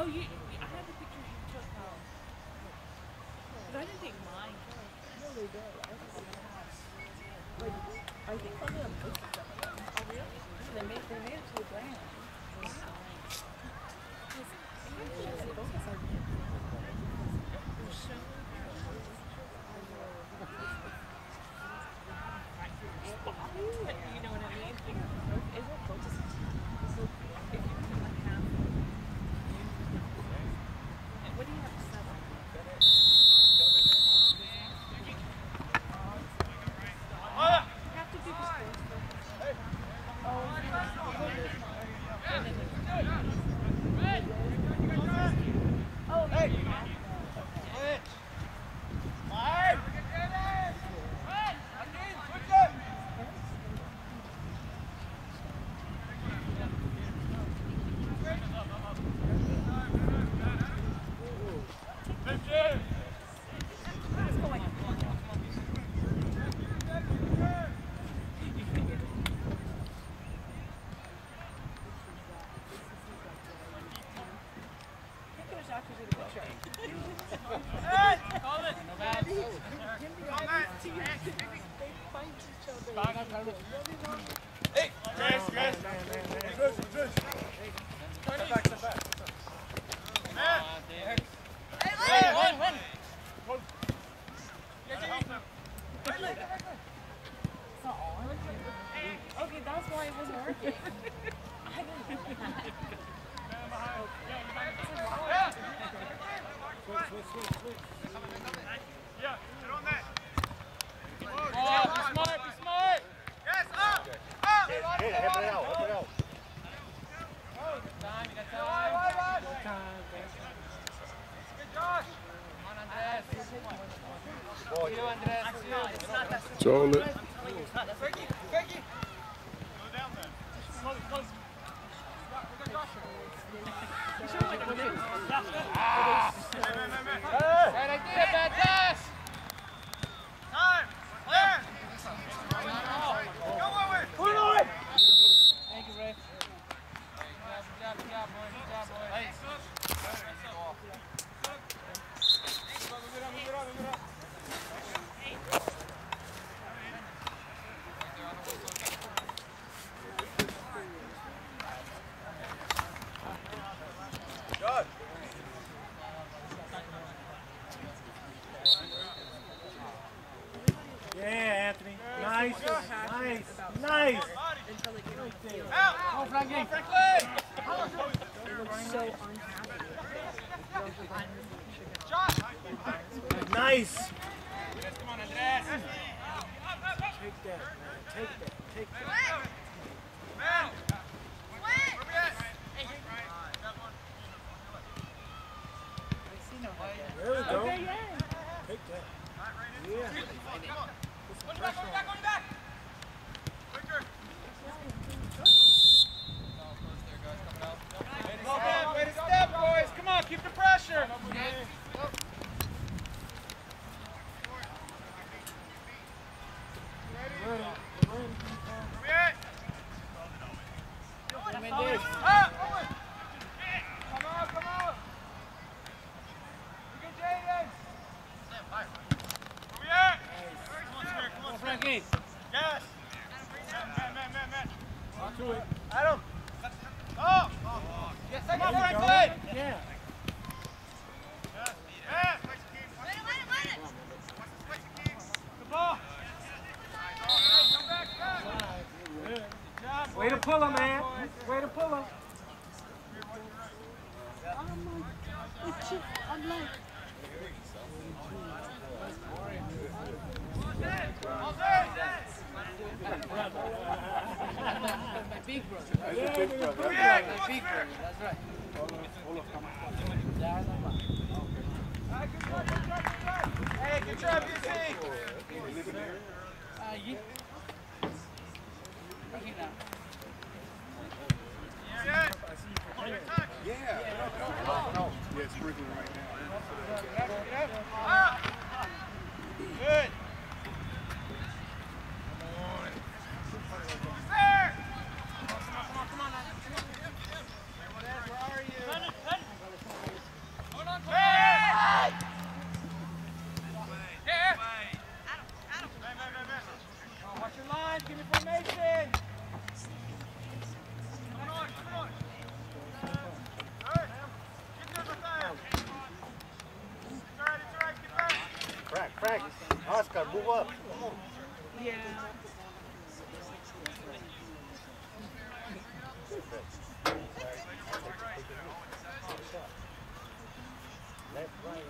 Oh, I had the picture you took. But I didn't take mine. No, they did. Like, I think some of them posted some of them. Oh, really? They made it to the brand. Wow. Focus on it. They're so you know what I mean? Is it focus? So if you put like half, what do you have to set up? You have to do the scores first. Oh, hey! Okay, that's why it wasn't working. I didn't know that. Switch. Yeah, get on that. Be smart. Yes, up. Hey, help it out. You got time. Good, Josh. Come on, Andres. You, Andres. Control it. Frankie. Go down there. Close. We got Josh. Bad idea, bad pass. Time. Clear. Go, Owen. Put it on. Thank you, Ray. Good job, boy. Nice. Move it up. Good. Yeah, Anthony. Nice. Until like, you don't feel it. Out. Go, Frankie. They look so unhappy. Shot. Nice. Come on, Andres. Take that. Man. Where we at? There we go. Okay, yeah. Take that. Yeah. On your back. Quicker. Way to step, boys. Come on, keep the pressure. Where we at? Owen. Come on. We get Jaden. Where we at? Come on, Frankie. Yes. Matt. On to it. Adam. Oh. Yes, come on, Franklin. Yeah. Yeah. The ball. Way to pull him, man. Way to pull him. I'm like, my big brother. Yeah, My big brother, that's right. Hey, good job, BC. Yeah. Yeah, sprinkling right now. Good. Come on. Where are you? Move up. Come on. Yeah. Left, right.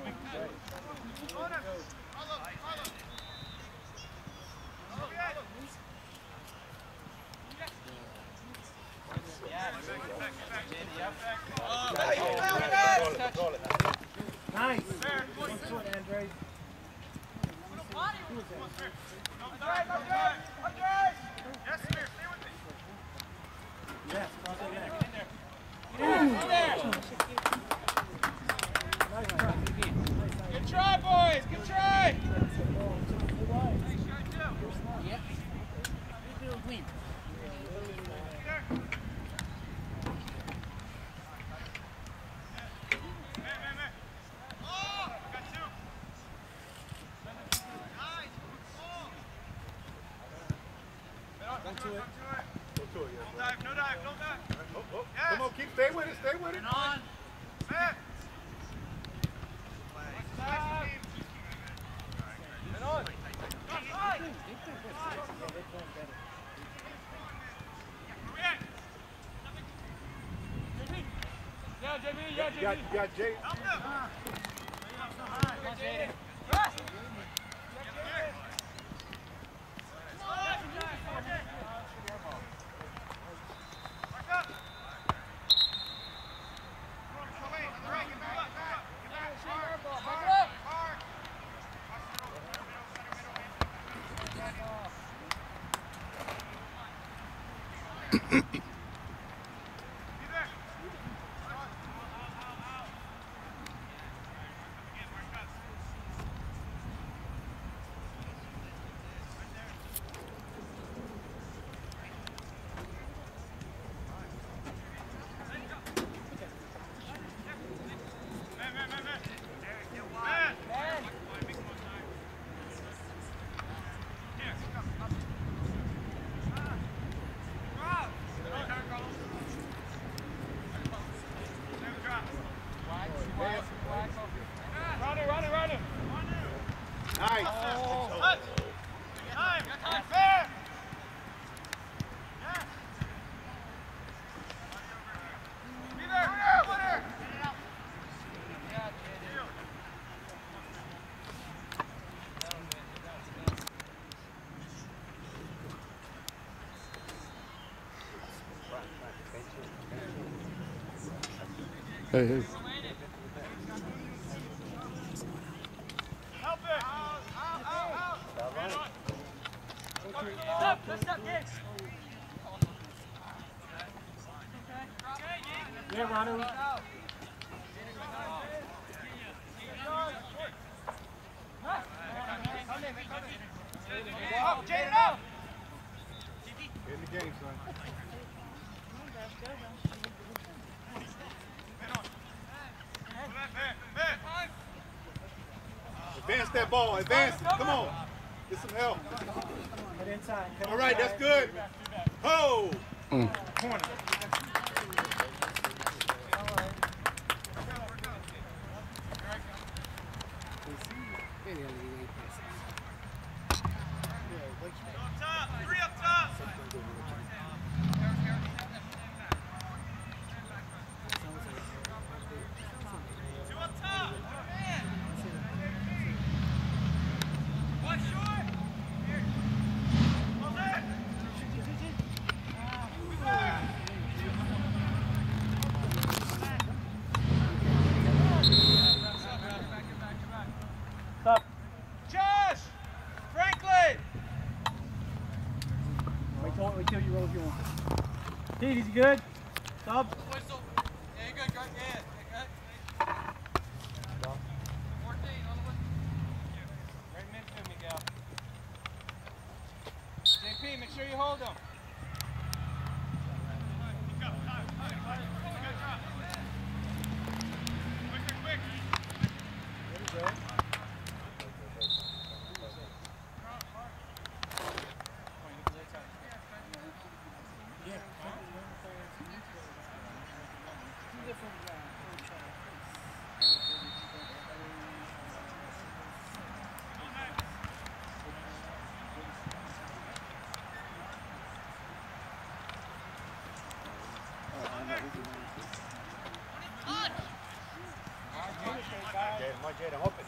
Nice. Good foot, Andre. Yes, cross it back. Nice try. Good try, boys. Good try. Come on, stay with it, stay with it. Yeah, JB, yeah, JB. You got Jay. Run it. Nice. Hey. Yeah, Ronald. In the game, son. Advance that ball. Advance it. Come on. Get some help. Cut inside. All right, that's good. Ho! Corner. Josh! Franklin! Wait till you roll if you want. Pete, is he good? Sub? Whistle. Yeah, you're good, yeah, good. 14 on the whistle. Right midfield, Miguel. JP, make sure you hold him. on, Jaden. Open.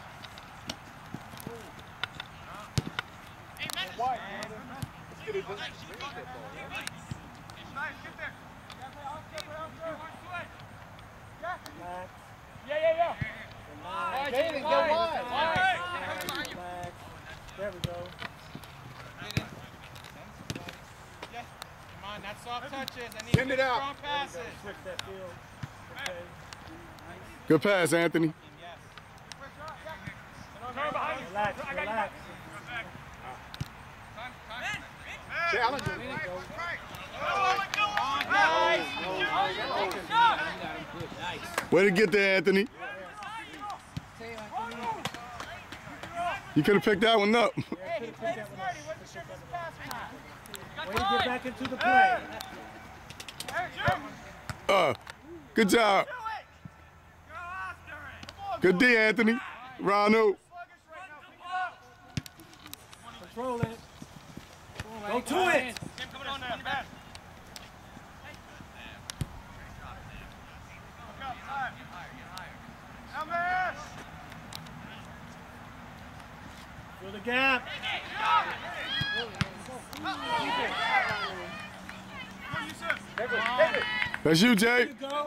Wide, let's get it. Yeah. Jaden, go wide. Relax. There we go. Come on, not soft touches. I need Send it out. strong passes. Switch that field. Okay. Good pass, Anthony. Relax. Challenge. Way to get there, Anthony. You could have picked that one up. Way to get back into the play. Good job. Good D, Anthony. Ronald. Control it. Go to it. Fill the gap. That's you, Jay. Go.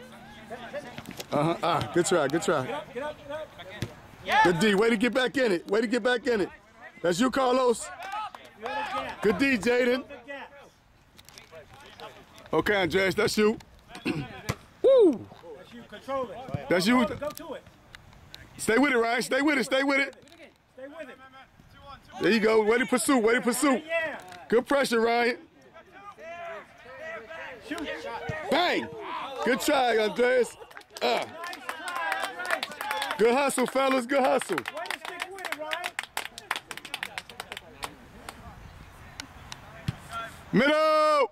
Good try. Get up. Good D. Way to get back in it. That's you, Carlos. Fill the gap. Good D, Jaden. Fill the gap. Okay, Andreas, that's you. Woo! That's you. Control it. That's you. Go to it. Stay with it, Ryan. Stay with it. Stay with it. There you go. Way to pursue. Yeah. Good pressure, Ryan. Shoot. Bang! Good try, Andreas. Nice try. Good hustle, fellas. Good hustle. Way to stick with it, Ryan. Middle!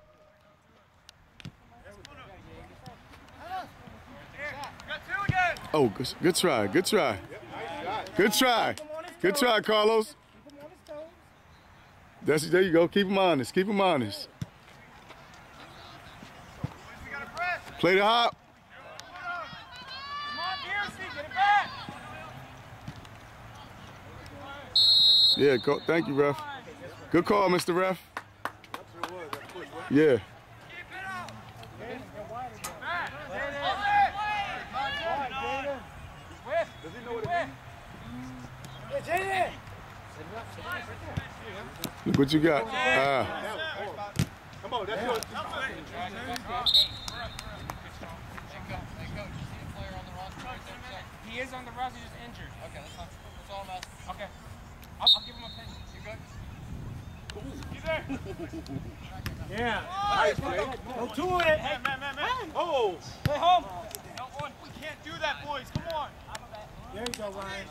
Oh, good try. Good try, Carlos. Keep him on his toes. There you go. Keep him honest. Play the hop. Come on, Piercy, get it back. Yeah, thank you, ref. Good call, Mr. Ref. Yeah. Does he know what it means? Look what you got. Come on, that's yours. He is on the roster, he's just injured. Okay, that's all I'm asking. Okay. I'll give him a penny. You good? Yeah. Nice, Jay. Go to it. Man. Oh! Stay home. No, we can't do that, boys. Come on. There you go, Ryan.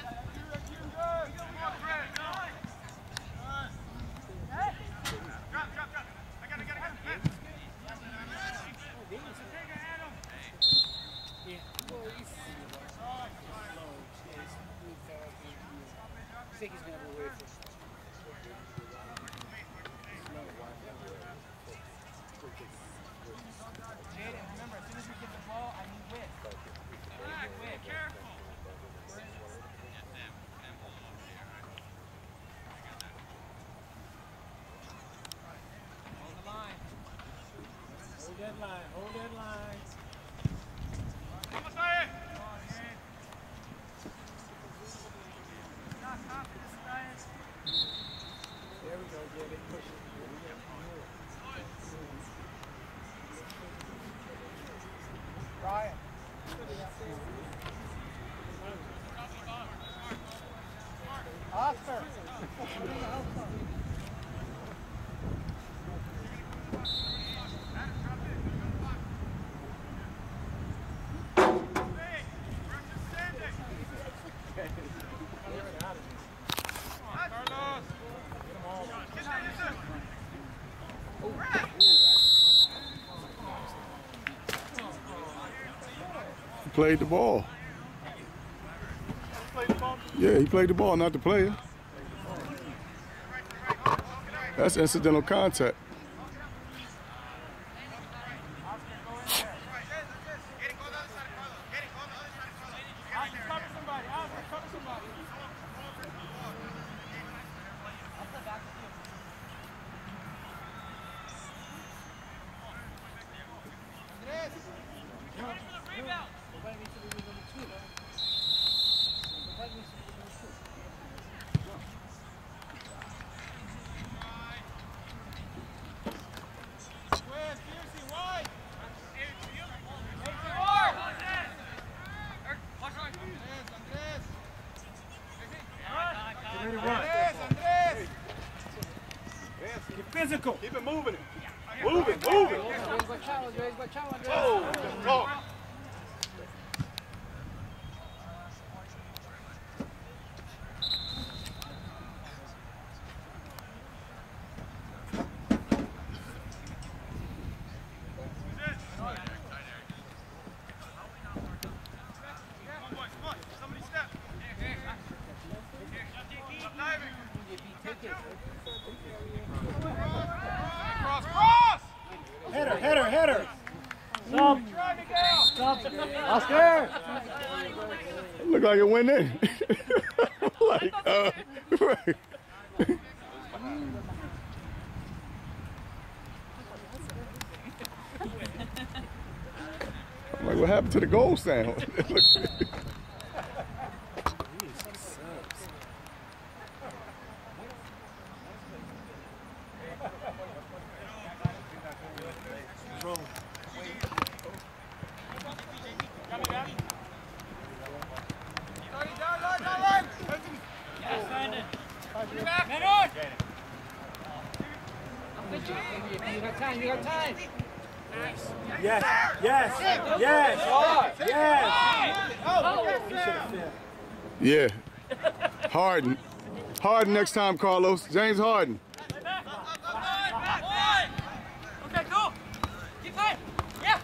Jaden, remember, as soon as we get the ball, I need width. Careful. Hold the line. Hold that line. There we go, Jaden. Push it. Ryan. Oscar. He played the ball. Yeah, he played the ball, not the player. That's incidental contact. Cover somebody. Get physical. Keep it moving. Move it, move it. Oh, talk. Header. Stop. Oscar. Look like it went in. Like, right. Like, what happened to the goal sound? You got time. Yes. Yeah. Harden. Harden next time, Carlos. James Harden. Okay, go. Keep playing. Yeah.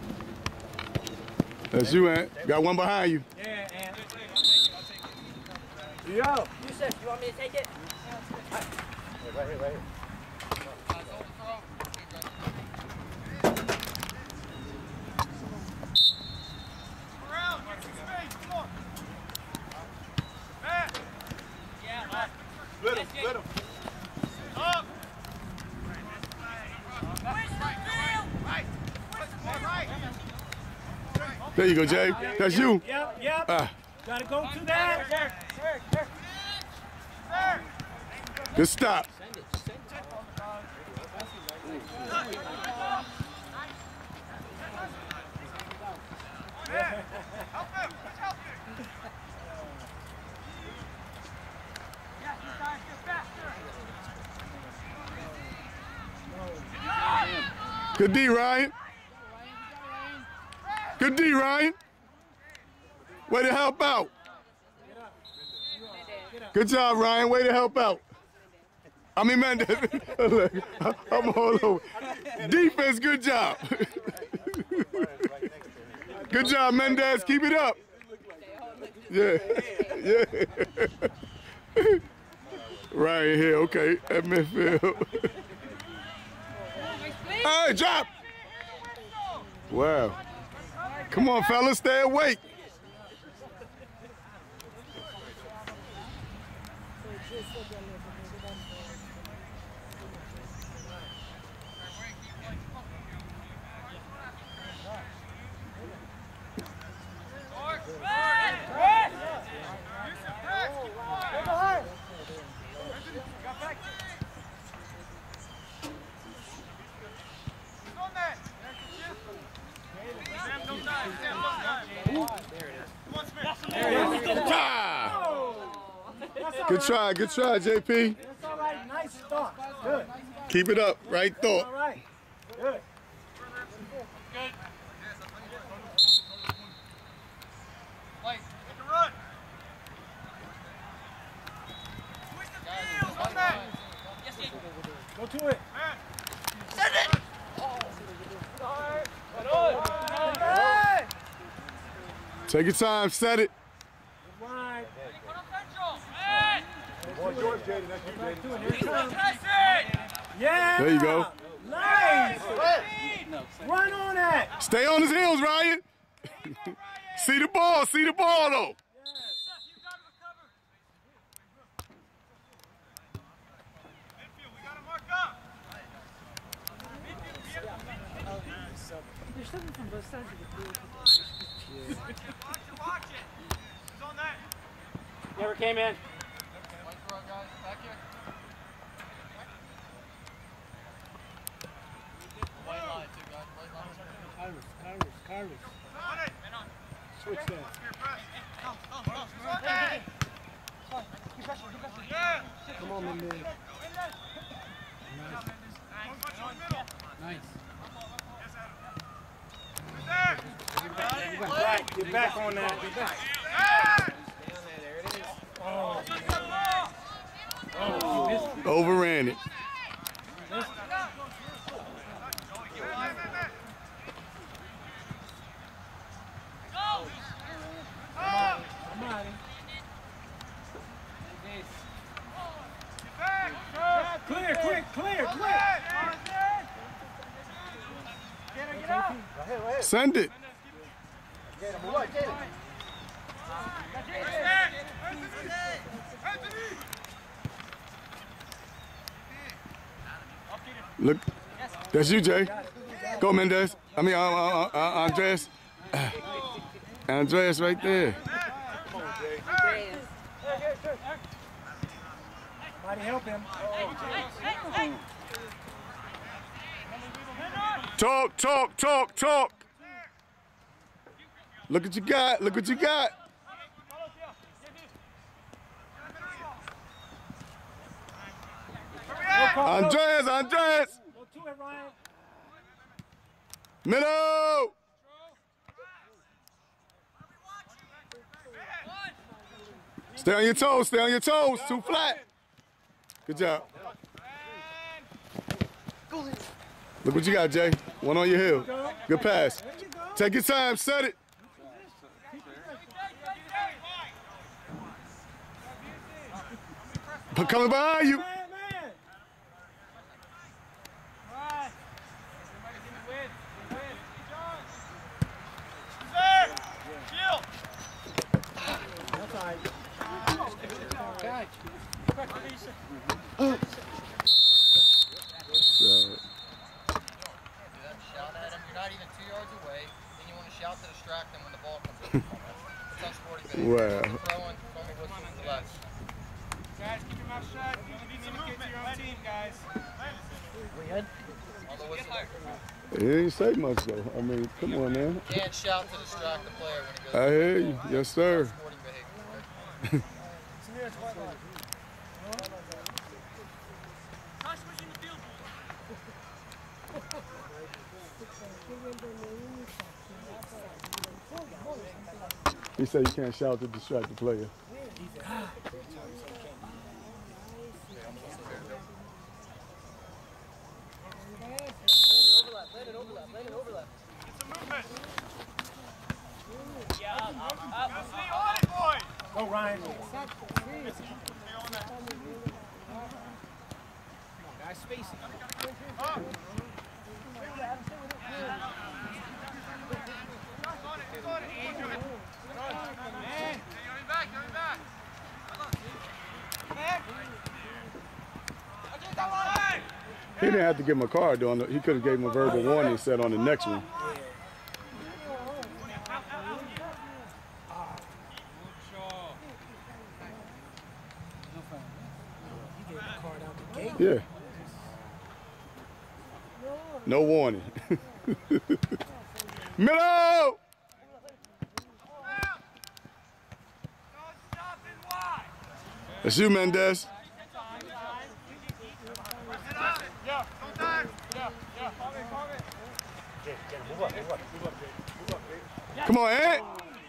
That's you, Ant. Got one behind you. Yeah, Ant. Yusuf, you want me to take it? Right here. Split him. Up. There you go, Jay. That's you. Yep. Gotta go to that. Good stop. Good D, Ryan. Good D, Ryan. Way to help out. Good job, Ryan. Way to help out. I mean, Mendez. I'm all over. Defense, good job. Good job, Mendez. Keep it up. Yeah. Right here, okay, at midfield. Hey, drop! Wow. Come on, fellas, stay awake. Good try, JP. That's all right. Nice start. Good. Keep it up. Right thought. All right. Good. Good. Wait, hit the run. Switch the field on that. Yes, yes. Go to it. Send it. Take your time. Set it. Right. Put on central. Hey. Boy, George, Jaden, that's you, Jaden. Yeah. There you go. Nice. Run on that. Stay on his heels, Ryan. See the ball though. You got to recover. Midfield, we got to mark up. Midfield, There's something from both sides of the field. Watch it. He's on that. Never came in. White throw, guys. Back here. White line, too, guys. White line. Carlos. On it. Switch that. Here, press. No. He's on that. Yeah. Come on, Mendez. Nice. Get back on that. Get back. Overran it. Clear, quick, clear, quick. Send it. Look, that's you, Jay. Go, Mendez. I mean, Andres. Andres right there. Somebody help him. Talk, talk, talk, talk. Look what you got. Look what you got. Andres, Andres. Go to it, Ryan. Middle. Stay on your toes. Stay on your toes. Too flat. Good job. Look what you got, Jay. One on your heel. Good pass. Take your time. Set it. Coming behind you. Shout at him. You're not even 2 yards away. Then you want to shout to distract them when the ball comes in. It's unsporting behavior. Wow. Throwing, throwing me whistle to the left. Guys, keep your mouth shut. You only communicate to your own team, guys. On the whistle. He didn't say much, though. I mean, come on, man. You can't shout to distract the player when he goes. I hear you. Yes, sir. Sporting behavior. He said you can't shout to distract the player. Go, Ryan. Guys, spacing. He didn't have to give him a card, though. He could have gave him a verbal warning and said on the next one. Yeah. No warning. Middle! That's you, Mendez. Come on, Ant.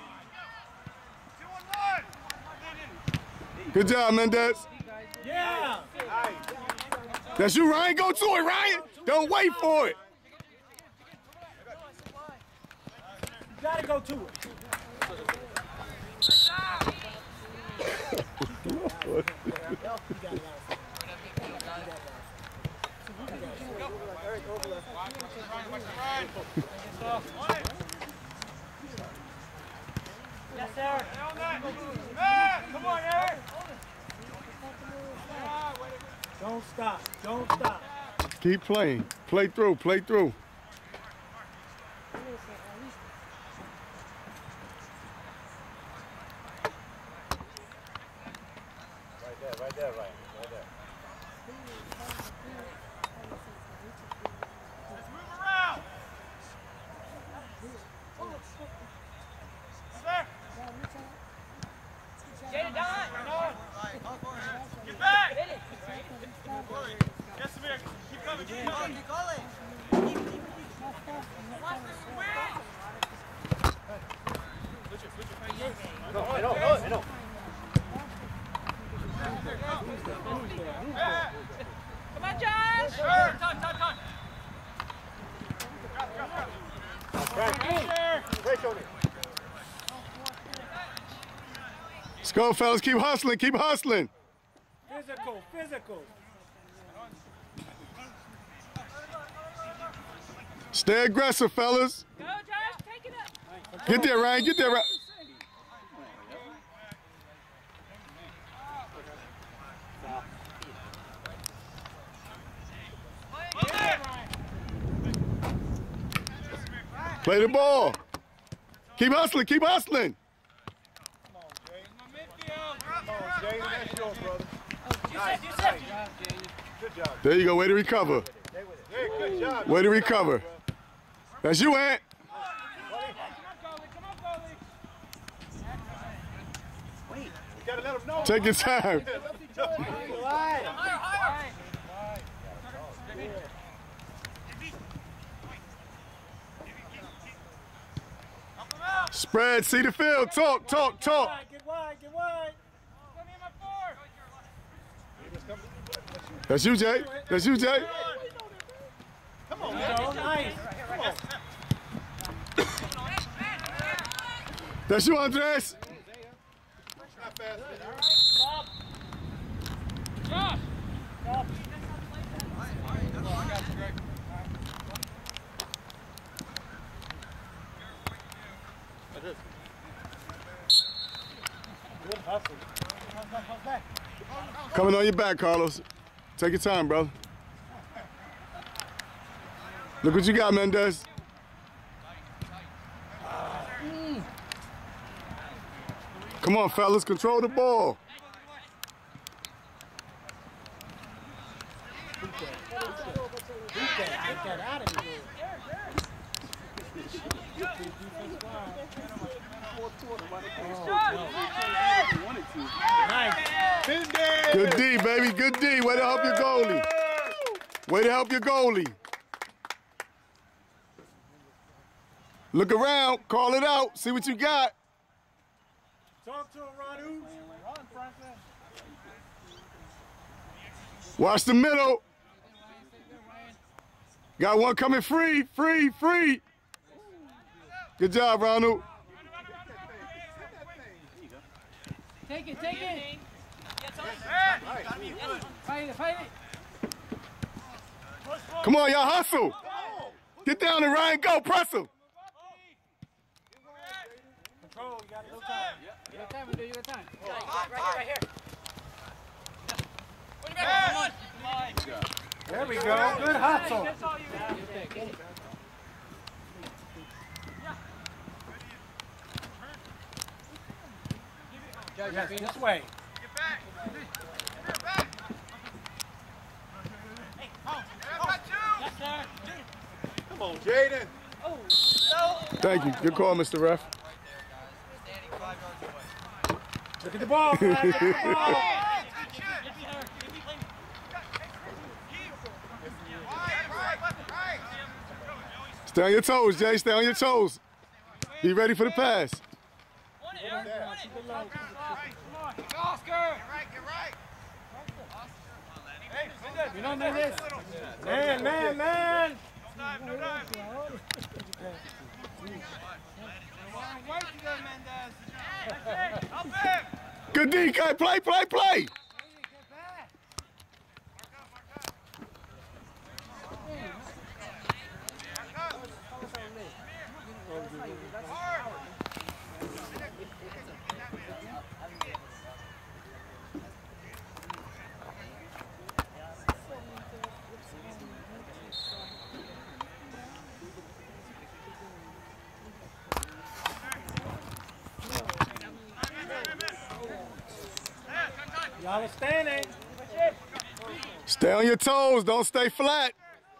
Good job, Mendez. Yeah. That's you, Ryan. Go to it, Ryan. Don't wait for it. You gotta go to it. Yes, sir. Come on, Eric. Don't stop. Don't stop. Keep playing. Play through. Play through. Right there, Ryan. Right there. Let's move around. There. Get it done. Get back. Yes, Samir. Keep coming. Keep coming. Keep going. I know. Come on, Josh. Time. Let's go, fellas. Keep hustling. Keep hustling. Physical. Stay aggressive, fellas. Go, Josh. Take it up. Get there, Ryan. Get there, Ryan. Play the ball. Keep hustling. Keep hustling. That's yours, brother. Good job. There you go. Way to recover. Good job. Way to recover. That's you, Ant. You gotta let him know. Take your time. Spread. See the field. Talk. Get wide. That's you, Jay. That's you, Jay. Come on, man. Nice. That's you, Andres. Not fast. Coming on your back, Carlos. Take your time, brother. Look what you got, Mendez. Come on, fellas. Control the ball. Good D, baby. Good D. Way to help your goalie. Way to help your goalie. Look around. Call it out. See what you got. Talk to him, Radu. Watch the middle. Got one coming free. Good job, Ronald. Take it. Fight it. Come on, y'all hustle. Get down and Ryan, go. Press him. Control, you got a little time. You got time. Right here. There we go. Good hustle. Yes, this way. Get back. Come on, Jaden. Thank you. Good call, Mr. Ref. Look at the ball, Brad. Look at the ball. Stay on your toes, Jay. Stay on your toes. Be ready for the pass. Oscar! Get right. You know, man. No dive. Help him! Good D, guy. Play. Solid standing. Stay on your toes. Don't stay flat.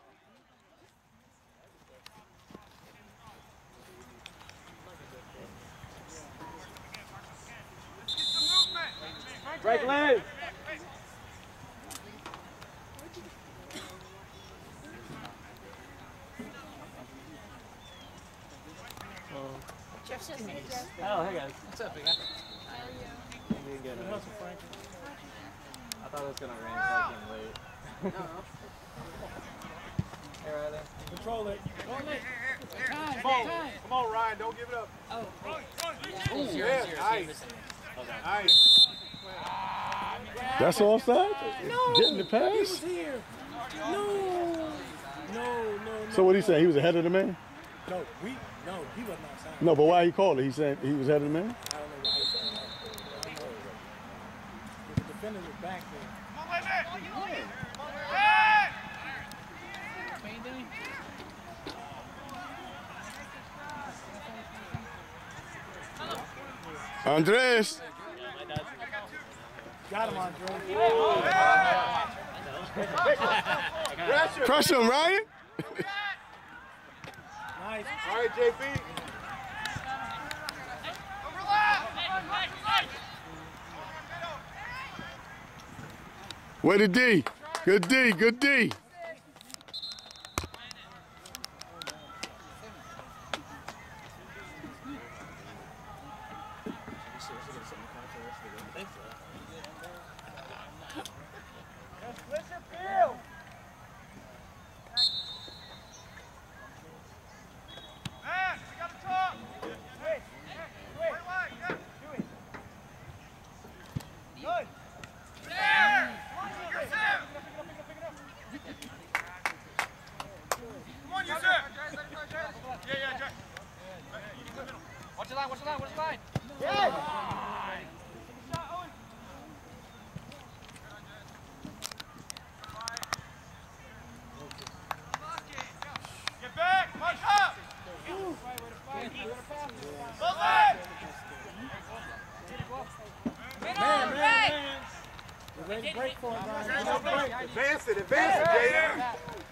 Break loose. Oh, hey guys. What's up, big guy? How are you? Good. I thought it was gonna rain, so I came late. Hey, Riley. Control it. Come on, Ryan, don't give it up. Oh. Yeah, nice. Nice. That's offside? No. Getting the He pass? was here. No. No. So what he saying? He was ahead of the man? No, he was not signed. No, but why he called it? He said he was ahead of the man? I don't know why he signed that. I don't know. If the defender was back there. Andres. Got him, Andre. Crush him, Ryan. Nice. All right, JP. Way to D. Good D, good D. Break for him, Ryan. Advance it, Jaden.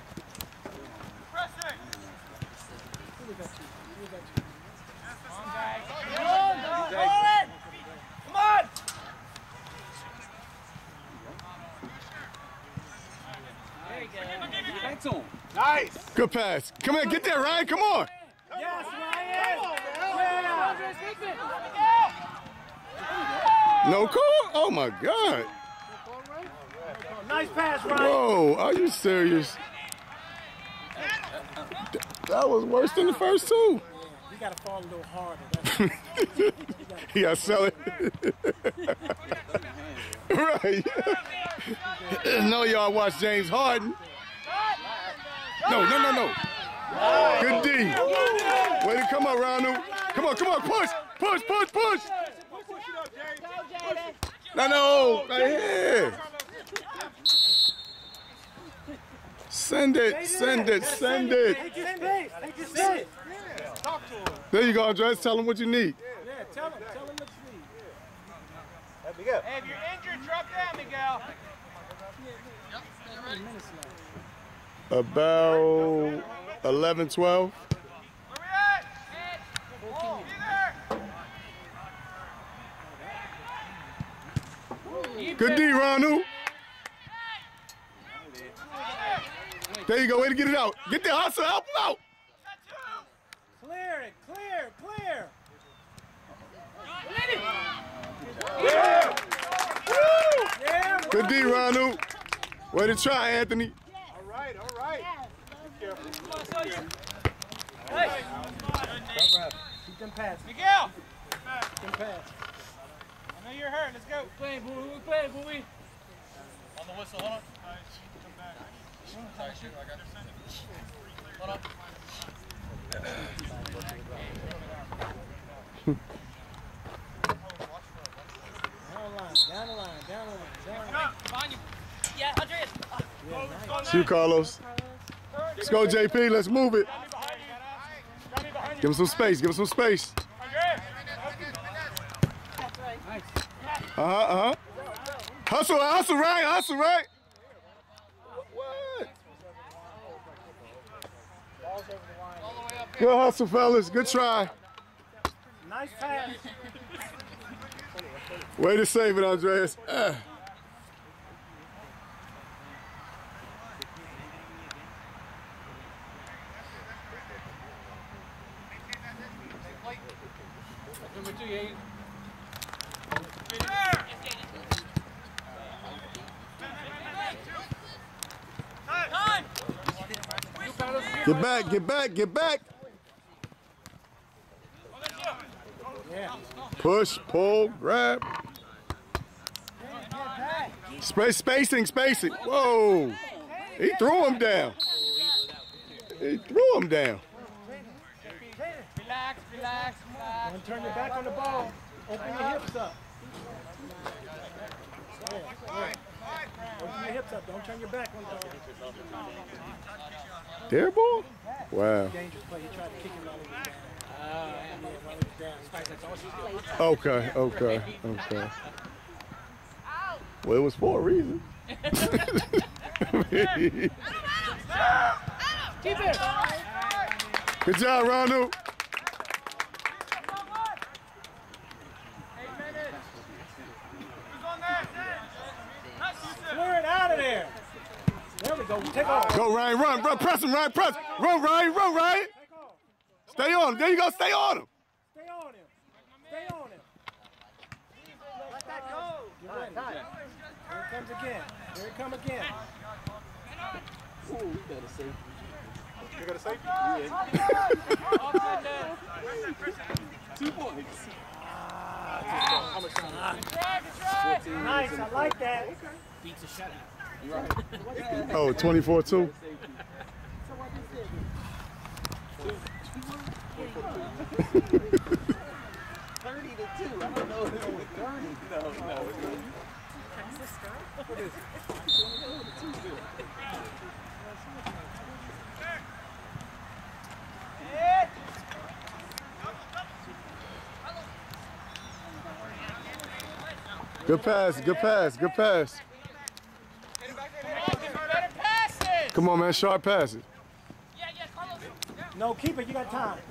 Nice. Good pass. Come on, get there, Ryan. Come on. Yes, Ryan. No call? Oh, my God. Nice pass, Ryan. Whoa, are you serious? That was worse than the first two. You got to fall a little harder. You got to sell it. Right. No, y'all watch James Harden. No. Good D. Way to come on, Ronald. Come on, push. No, right here. Send it. Take your space. Talk to him. There you go, Andres. Tell him what you need. Yeah, tell him what you need. Let me go. Hey, if you're injured, drop down, Miguel. About 11, 12. Where we at? Good D, Ronald. There you go. Way to get it out. Get the hustle. Help him out. Clear it. Clear. Yeah. Yeah. Good D, Ronald. Way to try, Anthony. All right. Be careful. Keep them pass. Miguel! Keep them pass. I know you're hurt. Let's go. Play, boy. On the whistle, hold on. Sorry, shoot. I got it. Hold on. Down the line. Behind you. Yeah, Andreas. Shoot, Carlos. Let's go, JP. Let's move it. Give him some space. That's right. Uh-huh. Hustle, hustle, right? Hustle, right? What? Good hustle, fellas. Good try. Nice pass. Way to save it, Andreas. Number 2, Yates. Get back, get back, get back. Push, pull, grab. Spacing. Whoa. He threw him down. Relax. Don't turn your back on the ball. Open your hips up. Open your hips up. Don't turn your back on the ball. Their ball? Wow. Dangerous play. He tried to kick him out of the Okay. Well, it was for a reason. Keep it. Good job, Ronald. Clear it out of there. There we go. Take off. Go, Ryan, run, press him, Ryan, press. Run, Ryan. Take off. Stay on him. There you go, stay on him. Stay on him. Let that go. You're ready. Here it comes again. Ooh, we got a safety. You got a safety? Yeah. 2 points. Nice, I like that. Beats a shutout. Right. Oh, 24-2. I don't know if it was 30. No. Good pass. Come on, man, sharp passes. No, keep it. You got time.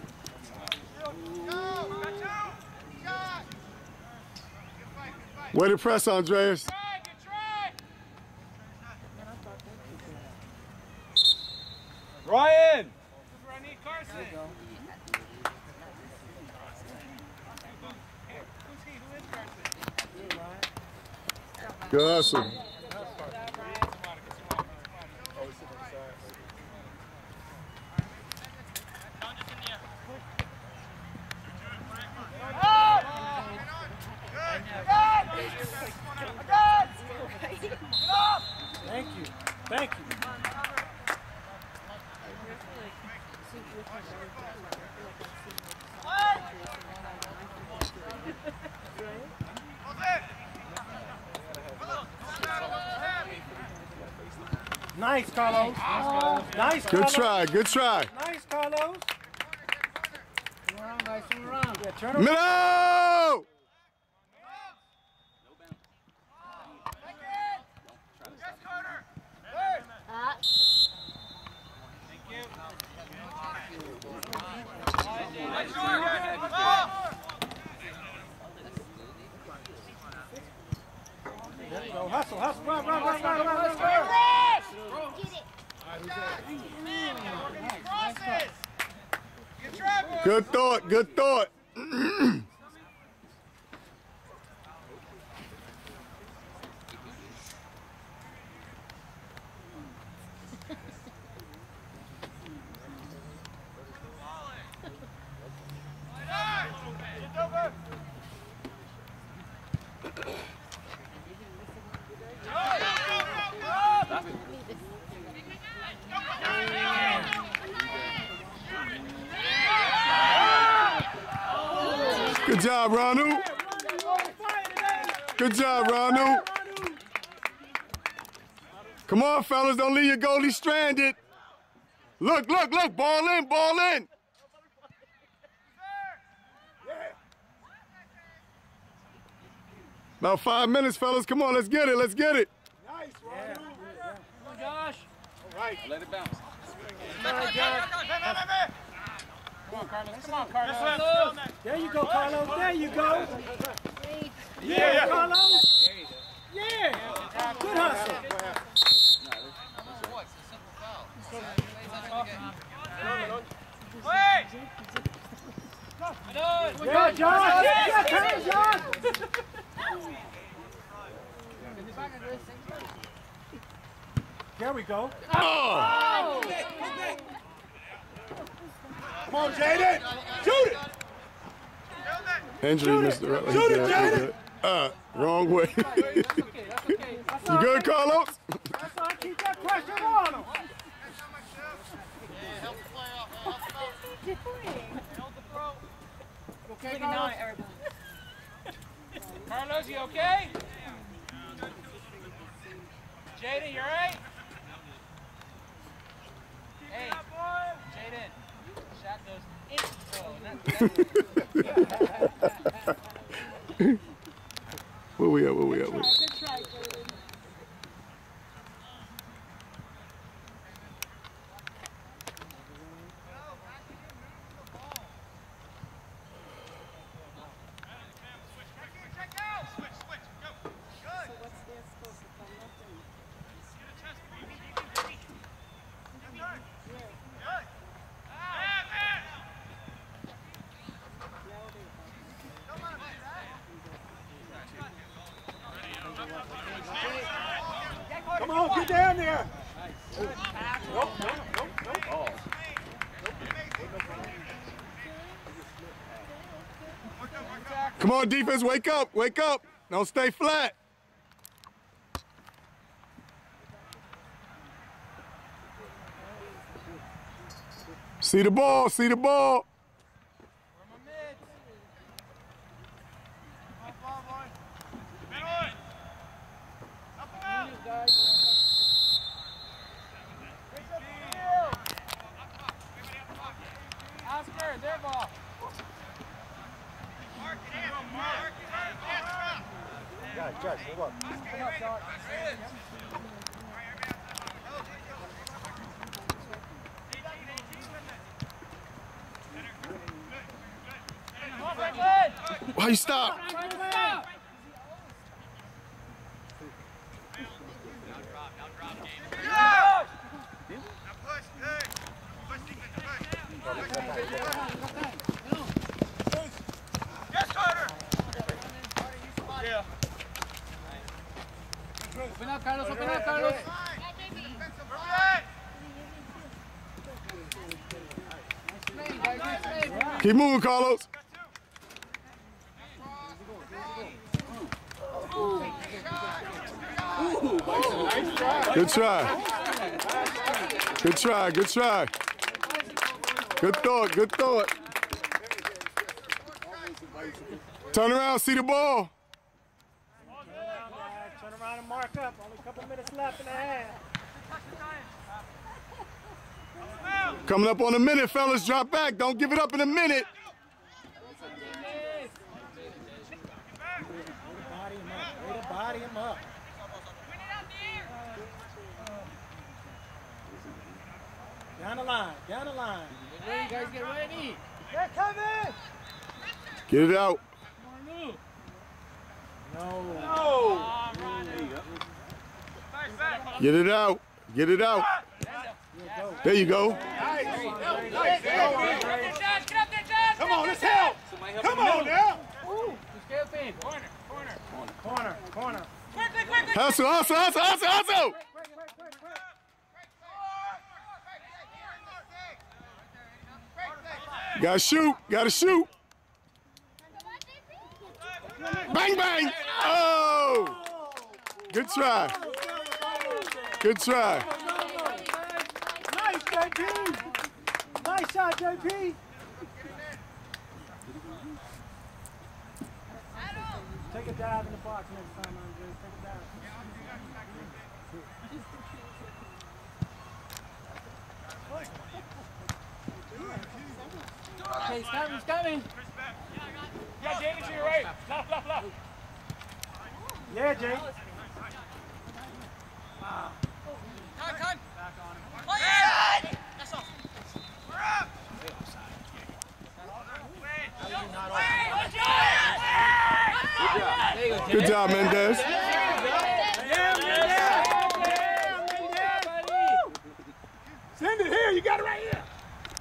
Way to press, Andreas. Ryan! Good hustle. Thank you. Nice, Carlos. Nice, Good Carlos. try. Nice, Carlos. Turn around. Yeah, turn around. Minnow! There we go. Hustle. Run. Good thought. Good job, Ronald. Good job, Ronald. Come on, fellas, don't leave your goalie stranded. Look, ball in. About 5 minutes, fellas. Come on, let's get it. Let's get it. Nice, Ronald. Come on, Josh. All right. Let it bounce. Come on, Carlos. Come on, Carlos. There you go, Carlos. There you go. Yeah, Carlos. Yeah. Good hustle. What? It's a simple foul. Yeah, Josh. Yeah, turn, Josh. There we go. Oh! Come on, Jaden. Shoot it. Injury, Mr. Rutledge. Shoot it, Jaden. Wrong way. You good, Carlos? That's why I keep that pressure on him. Okay, Carlos? Carlos, you okay? Jaden, you alright? Hey, Jaden, shot goes in. Where we at? Where we at? Good try, Jaden. Come on, get down there. Come on, defense, wake up, wake up. Don't stay flat. See the ball, see the ball. Oscar, their ball. Josh, move up. Why you stop? Open up, Carlos, open up, Carlos. Keep moving, Carlos. Good try. Good try, good try. Good thought, good thought. Turn around, see the ball. Turn around and mark up. Only a couple minutes left in the half. Coming up on a minute, fellas. Drop back. Don't give it up in a minute. Way to body him up. Down the line, down the line. Get ready, guys, get ready. They're coming! Get it out. No. Get it out. Get it out. There you go. Come on, let's help! Come on now! Corner. Hustle, hustle, hustle, hustle, hustle. Gotta shoot, gotta shoot. Bang, bang. Oh! Good try. Good try. Nice, JP! Nice shot, JP! Take a dive in the box next time, Andre. Take a dive. Okay, he's coming, he's coming. Yeah, James, to your right. Left. Yeah, Jay. Good job, Mendez. Send it here. You got it right here.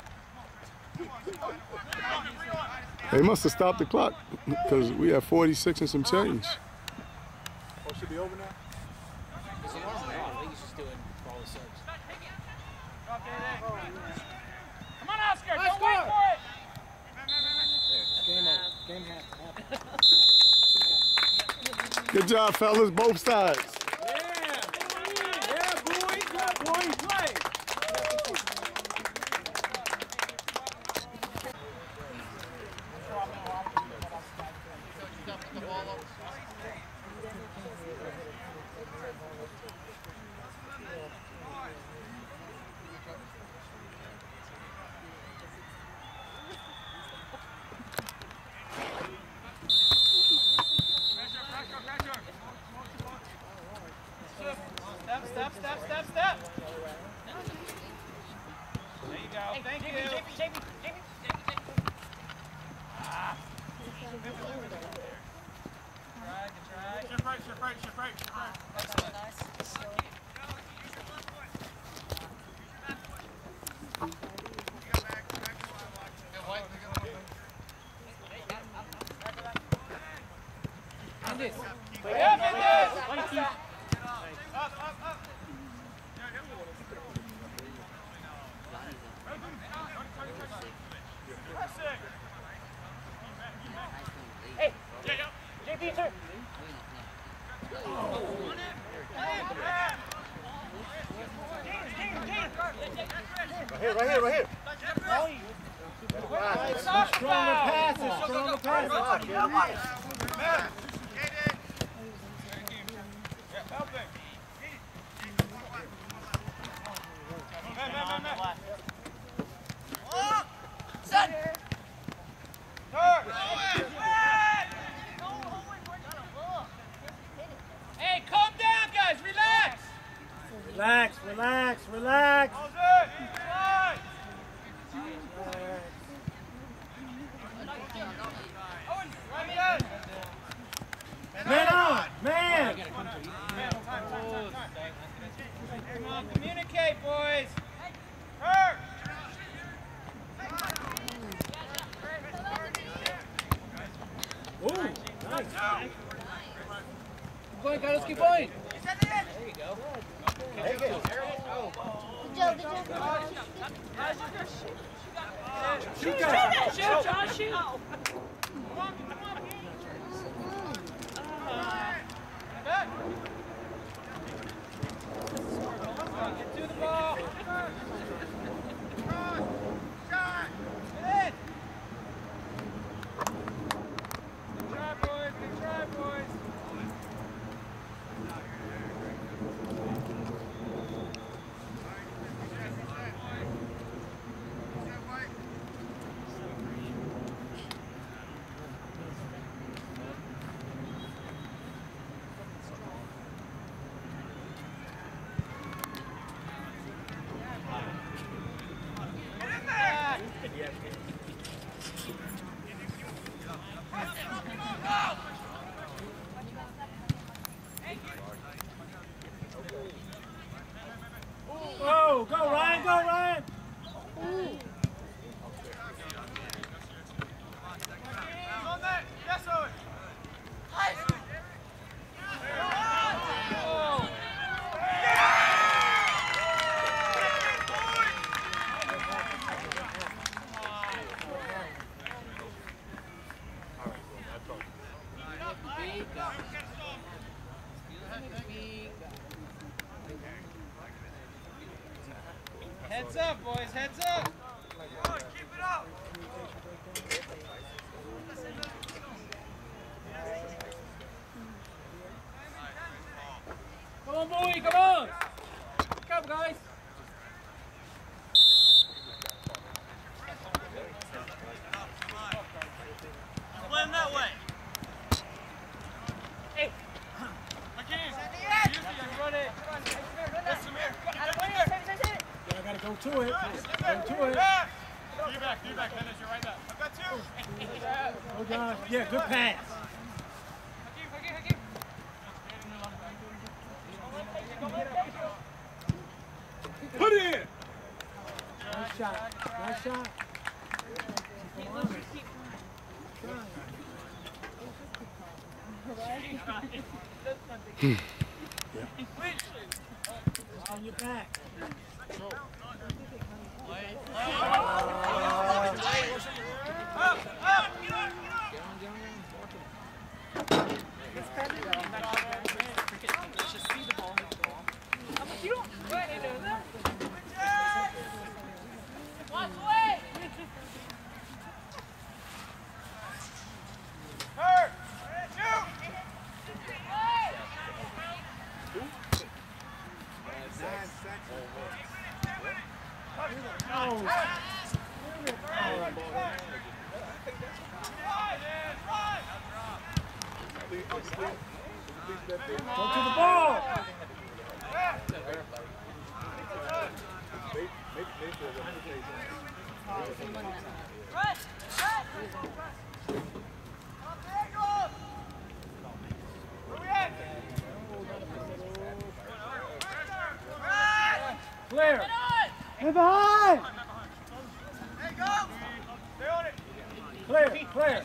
They must have stopped the clock because we have 46 and some change. Oh, should be over now? His alarm went off. I think he's just doing for all the subs. Come on, Oscar, don't wait for it! Game over. Game half. Good job, fellas, both sides. Yeah, boy. Good boy. Play. Step. There you go. Thank you. Shift right. Right here. Stronger passes. Hey, calm down, guys. Relax. Relax. Man on, man. Come on, communicate, boys. Ooh, nice. Keep going, guys. Keep going. There you go. Shoot, guys. Shoot, John, shoot. Back. Get to the ball. Get in. Good try, boys. Oh, go Ryan. On that. Yes, Owen. Heads up, boys. Heads up. Keep it up. Come on, boy. Come on. Come, guys. Play him that way. Hey. Hold on. Yeah, good pass. Put it in. Nice shot. Nice shot. On your back. Go to the ball. Clear. Get behind. Clear, clear.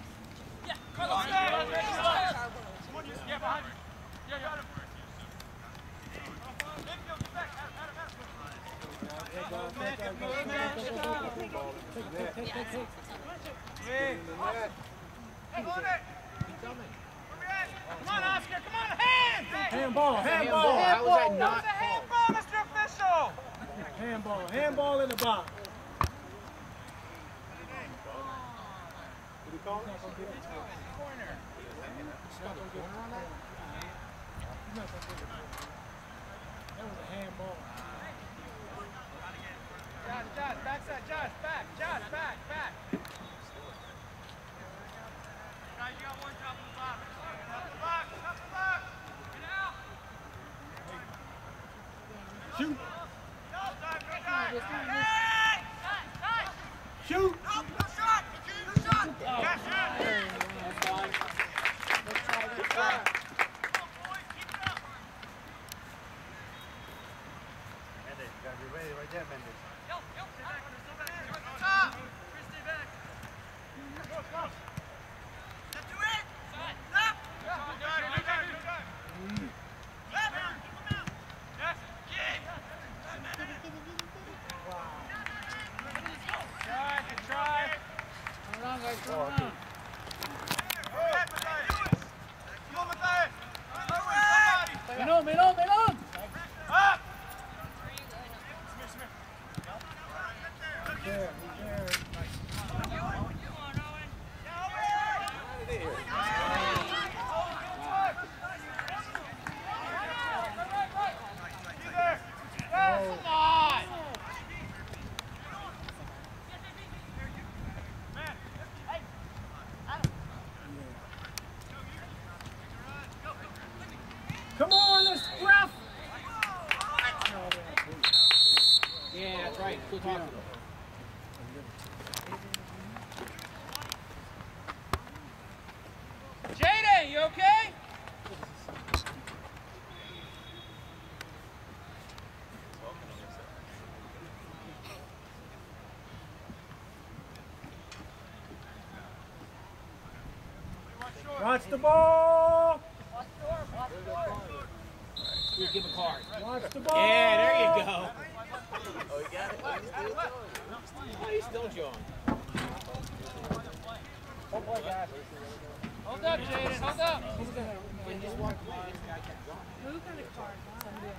Handball, handball. How was that not Handball, Mr. Official! Handball, handball in the box. That was a handball. Josh, backside, Josh, back, back. Guys, you got one top of the box. Top of the box. Get out. Shoot. Shoot. Shoot. No shot. Yes, Melón. Come on, let's rough. Yeah, that's right. Good talking. Jaden, you okay? Watch the ball. You give a card. Watch the ball. Yeah, there you go. Oh, you got it? Oh, he's still John. Hold up, Jaden, hold up. When you just walked by, this guy kept going. Who got a card? Somebody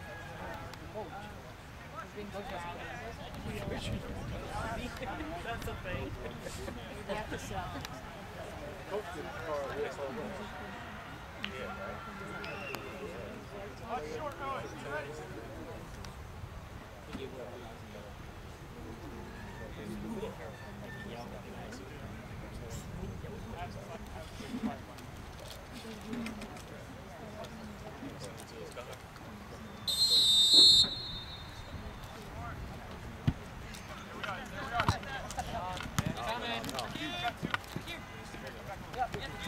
That's a thing. You have to sell. Short noise.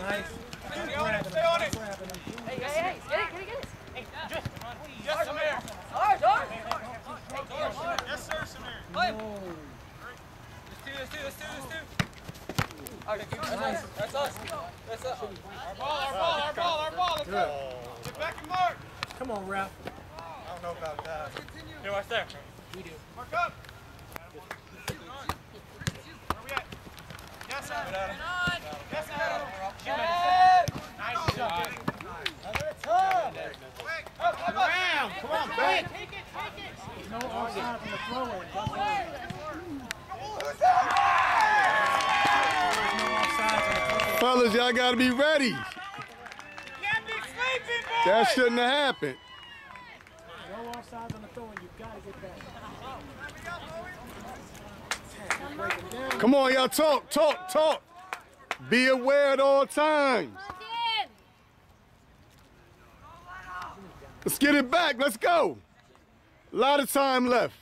Nice. Stay on it, stay on it. Hey, get it. Yes, Samir. Yes, sir, Samir. Play. Let's do. Okay, that's us. That's us. Our ball. Let's go. Get back and mark. Come on, ref. I don't know about that. Here, watch there. We do. Mark up. Where we at? Yes, sir. Yes, sir. Nice shot. Come on, quick. No offside from the throw-in. Fellas, y'all gotta be ready. Can't be sleeping, boy. That shouldn't have happened. No offside on the throw-in. You gotta get back. Come on, y'all, talk. Be aware at all times. Let's get it back. Let's go. A lot of time left.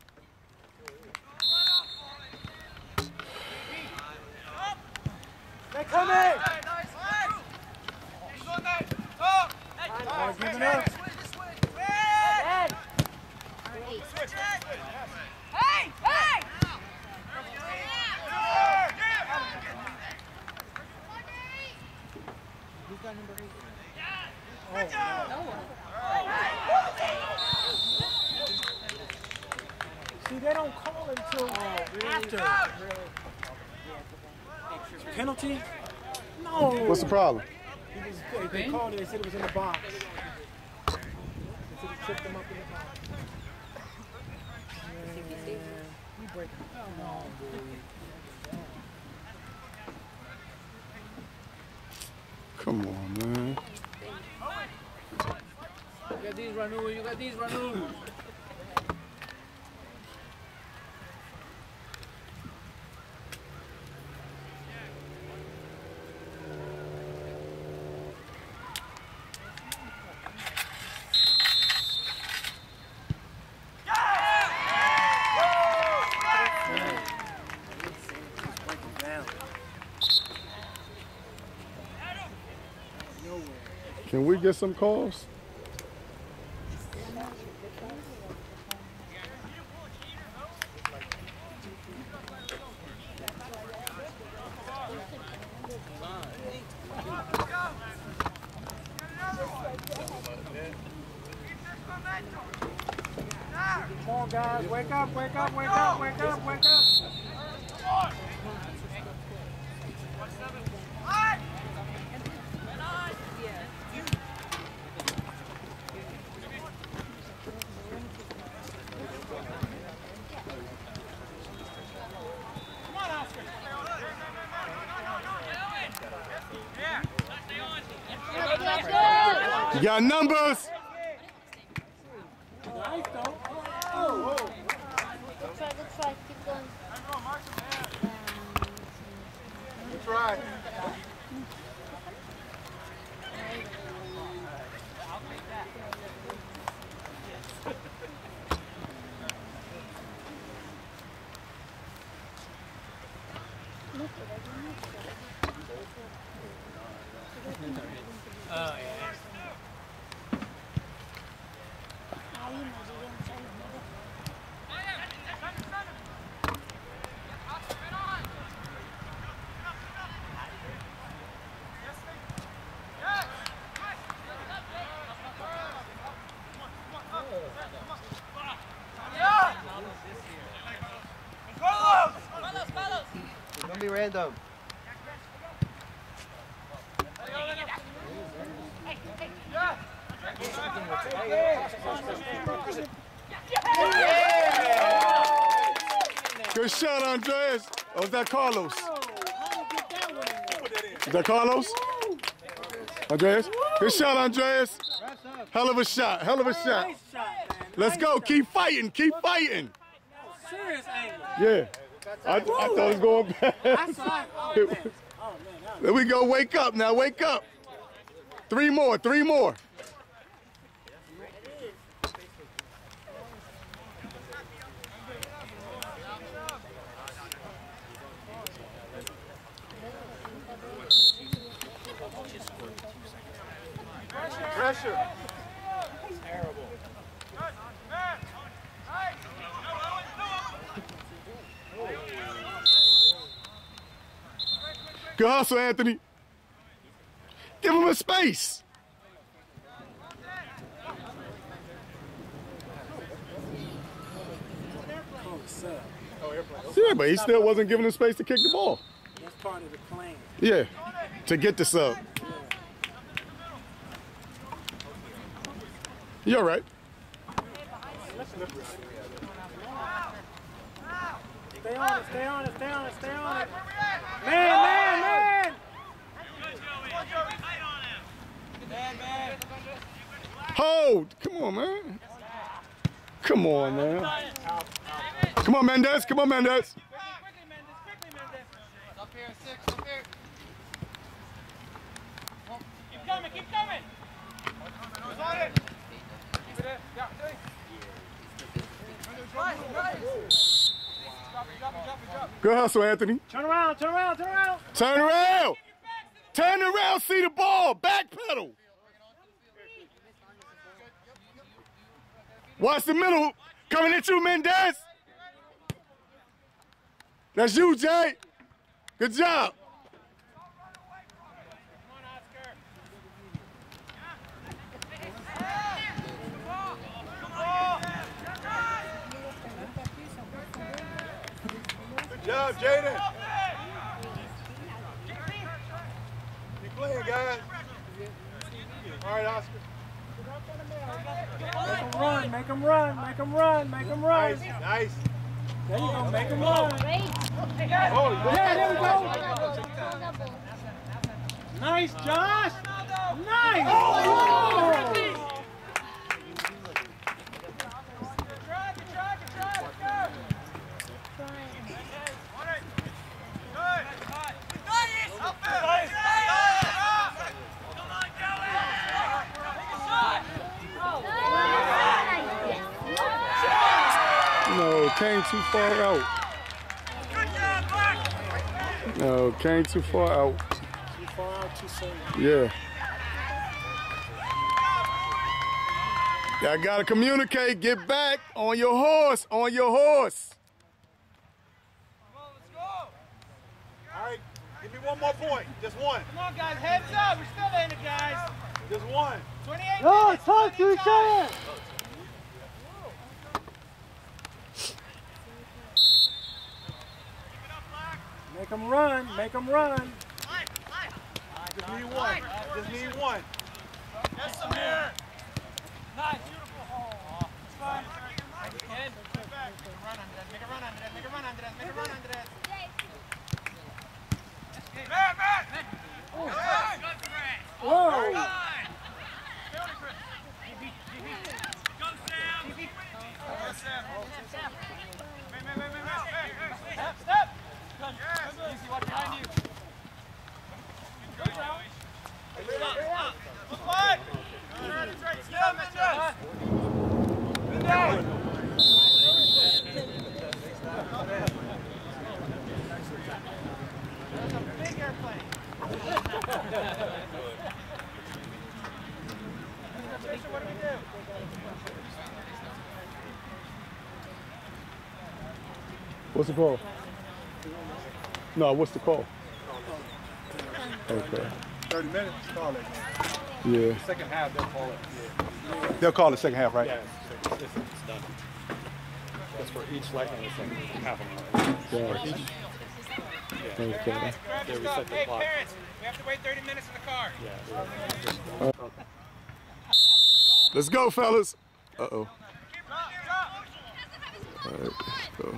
They come in. He's on that. Up. Oh, giving up. Hey! Who's got number 8? See, they don't call it until after. Penalty? No. What's the problem? They called it. They said it was in the box. They said it tripped them up in the box. Man, you break it. Come on, dude. Come on, man. You got these, Ranu. Can we get some calls? Come on, guys. Wake up. You got numbers? Nice, though. Good try. Keep going. That's right. It's gonna be random. Good shot, Andreas. Or was that Carlos? Is that Carlos? Andreas? Good shot, Andreas. Hell of a shot. Let's go. Keep fighting. Serious angle. Yeah. I thought it was going back. There we go. Wake up now. Wake up. Three more. pressure. Terrible. Good hustle, Anthony. Give him a space. Yeah, but he still wasn't giving him space to kick the ball. That's part of the plan. Yeah, to get the sub. You're all right. Stay on it, stay on it, stay on it, stay on it. Man! Hold. Come on, man. Come on, man. Come on, Mendez. Come on, Mendez. Up here, 6, up here. Keep coming, keep coming. Who's on it? Keep it in. Yeah, three. Drop. Good hustle, Anthony. Turn around, turn around, turn around. Turn around. Turn around, see the ball. Back pedal. Watch the middle. Coming at you, Mendez. That's you, Jay. Good job. Good job, Jaden. Keep playing, guys. All right, Oscar. Make him run, make him run, make him run, make him run. Nice. There you go, make him run. Oh, Yeah, there we go. Nice, Josh. Nice. Oh. No, came too far out. No, came too far out. Too far out, too soon. Yeah. Y'all gotta communicate. Get back on your horse. On your horse. Come on, let's go. All right, give me one more point. Just one. Come on, guys, heads up. We're still in it, guys. Just one. 28 No, minutes. talk to each other. Make him run, make him run. Just need one. Just need one. Yes, Samir. Nice, beautiful. Oh, it's fine. Ken. Make a run, Andres. Make a run, Andres. Make a run, Andres. Matt. Whoa. Step. Easy, watch behind you. Look wide. Still, Mitchell. Good down. That's a big airplane. What do we do? What's the call? No, what's the call? Okay. 30 minutes. Call it. Yeah. Second half, they'll call it. Yeah. They'll call it second half, right? Yeah, it's done. That's for each leg and it's like half an hour. Yeah. Each, Okay. they reset the Hey, clock. parents, we have to wait 30 minutes in the car. Yeah, Let's go, fellas. Uh-oh. Drop. All right, let's go.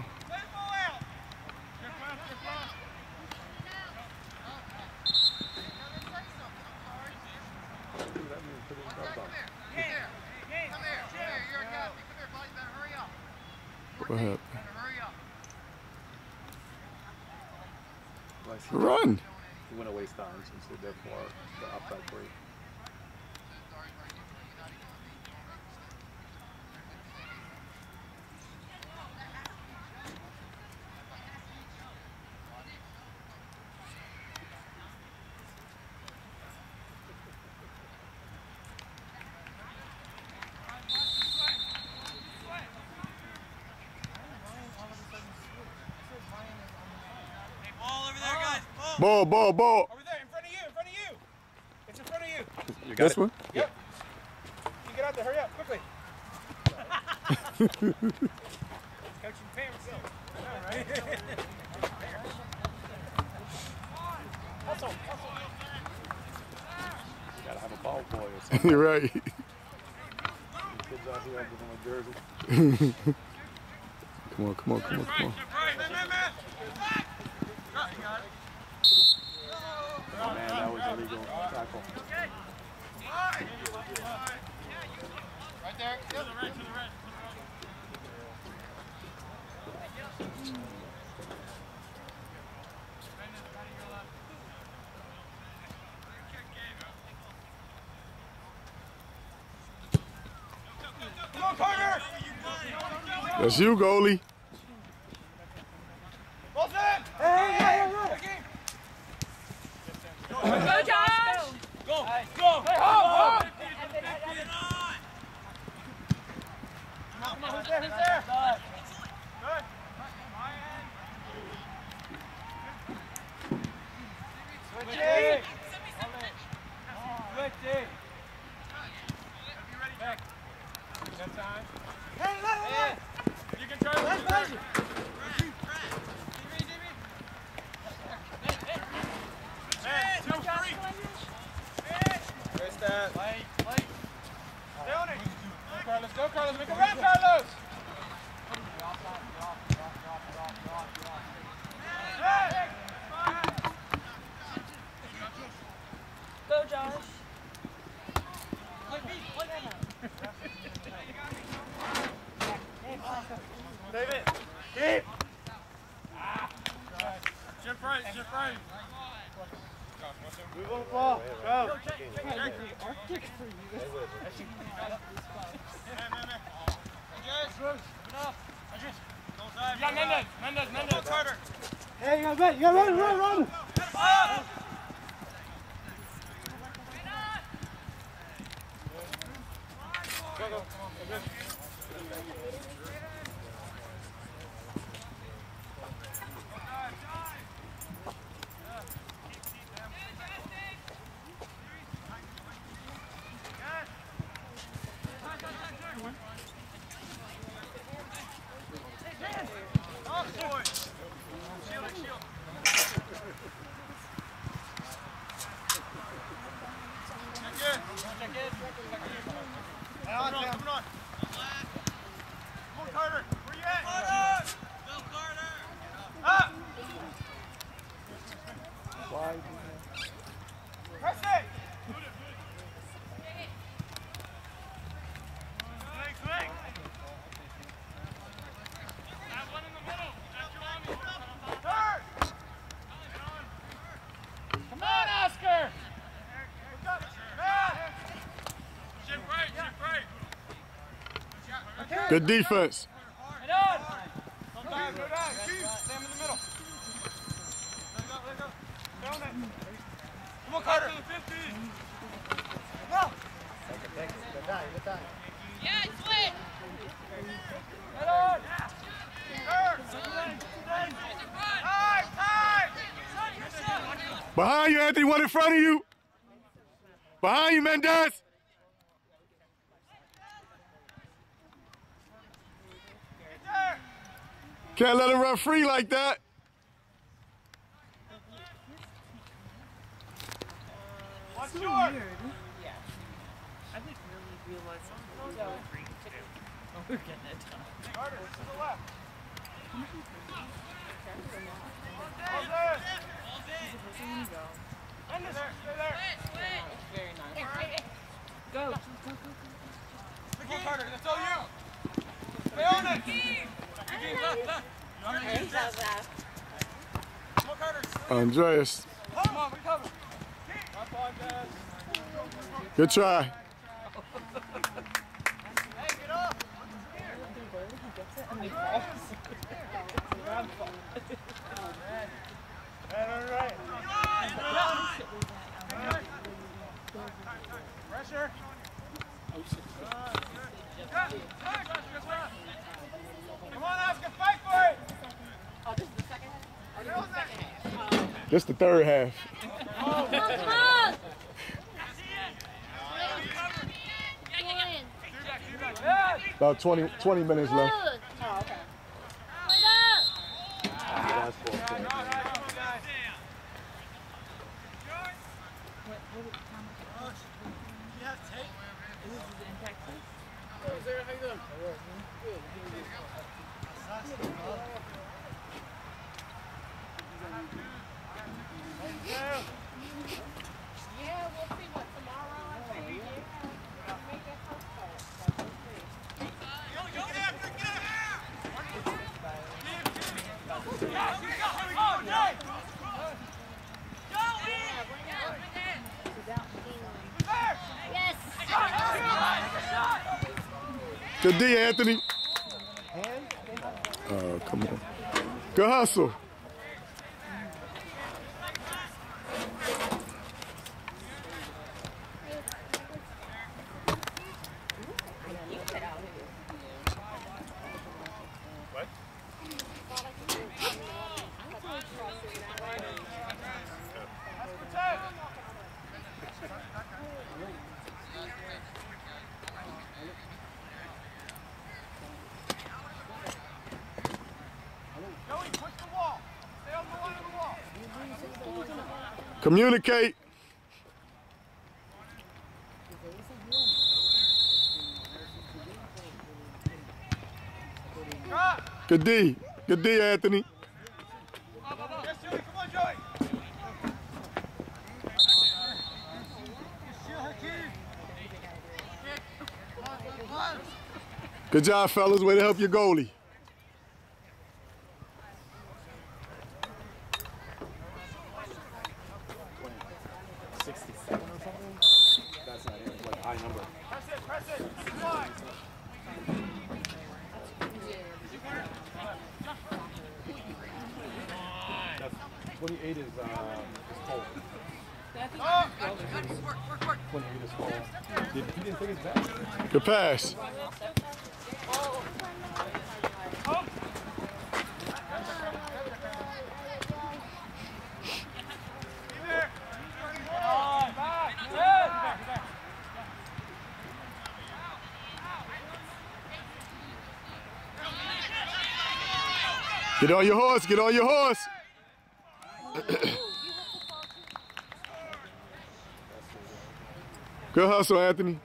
What happened? Run. you want to waste time, so therefore the outside break. Ball, ball, ball. Over there, in front of you, in front of you. It's in front of you. You got This it? one? Yep. You get out there, hurry up, quickly. Coaching parents. I know, right? Hustle. You gotta have a ball boy or something. You're right. Kids out here have on a jersey. Come on. Oh, man, that was illegal tackle. Right there. To the right. Come on, Carter! That's you, goalie. Ball's in! Hey! Go, Josh! Go! Hey, home! Come on, who's there? Good. Switch it! Back. Got time? Hey, let! You can try to Where's that? Light. Down it. Go, Carlos. Make a run, Carlos. Go, Josh. David. Keep. Jump right. Move on the ball. Go. Mendez. Harder. Hey, you gotta run. Good defense. Go down. Stay in the middle. Let go. Down it. Come on, Carter. Go. Good time. Yeah, split! Head on. Time. Behind you, Anthony. One in front of you. Behind you, Mendez. Can't let him run free like that. One short. Yeah. I didn't really realize something was going green too. Oh, we're getting it done. Carter, to the left. Mendez, stay there. It's very nice. Go. Come on, Carter, that's all you. Stay on it. Left. Come on, Carter. Andreas. Come on, we cover. My fault, guys. Good try. Hey, get up. Right. Pressure. Come on, Oscar, fight for it. Oh, this is the second half? Oh, this is the second half. This the third half. Come on! About 20 minutes left. Oh, okay. Last ball. Yeah, we'll see what tomorrow I think. Make that first call. Yes! Good D, Anthony. Oh, come on. Good hustle. Communicate. Good D. Good D, Anthony. Come on, Joey. Good job, fellas. Way to help your goalie. That's not it. Like high number. Press it. Wide. That's 28 is cold. 28 is cold. He didn't think it's bad. Good pass. Get on your horse. Get on your horse. Good hustle, Anthony.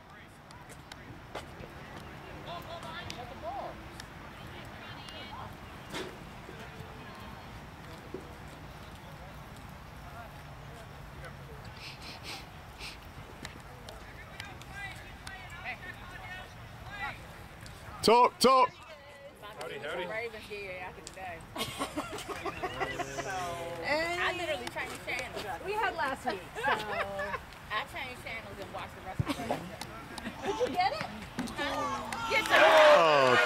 Talk, talk. Ravens here after today. I literally changed channels. We had last week, so... I changed channels and watched the rest of the Ravens. Did you get it? Yes, Oh,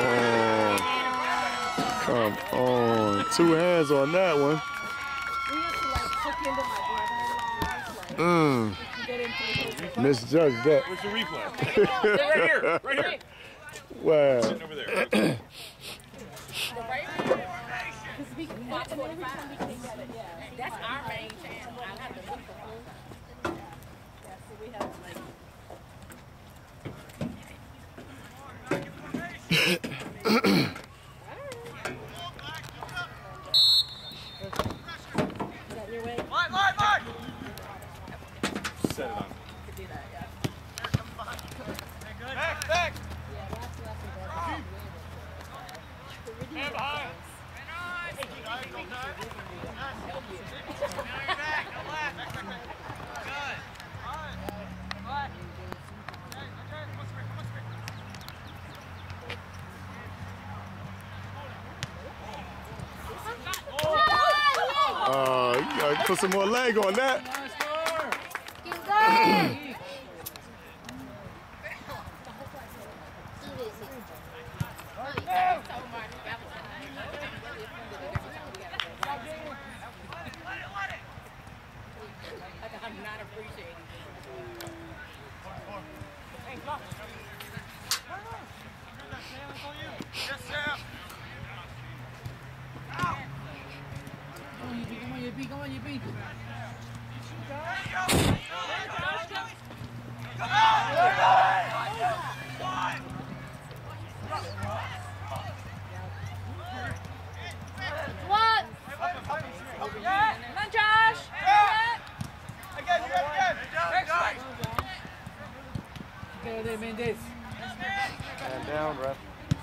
come on. Come on. 2 hands on that one. We used to like hook into my brother-in-law's, like, get into his... Misjudged that. Where's the replay? Right here. Right here. Wow. Sitting over there. the Ravens. Because we watch it every time we came at it, yeah. That's our main channel. I have to look for them. Yeah, so we have like... Is that your way? Line. Set it on. To do that, yeah. Back. Yeah, that's better. Stand behind. You gotta put some more leg on that. Keep going! I'm not appreciating it. Yes, Sam. What? Come on, Josh. Again. And down, ref.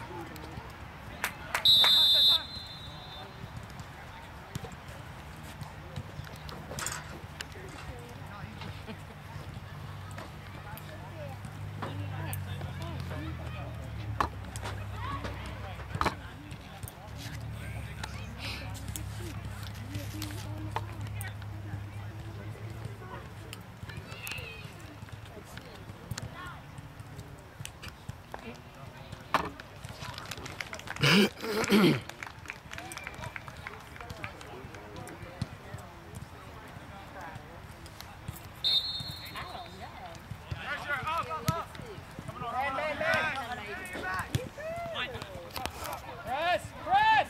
Press!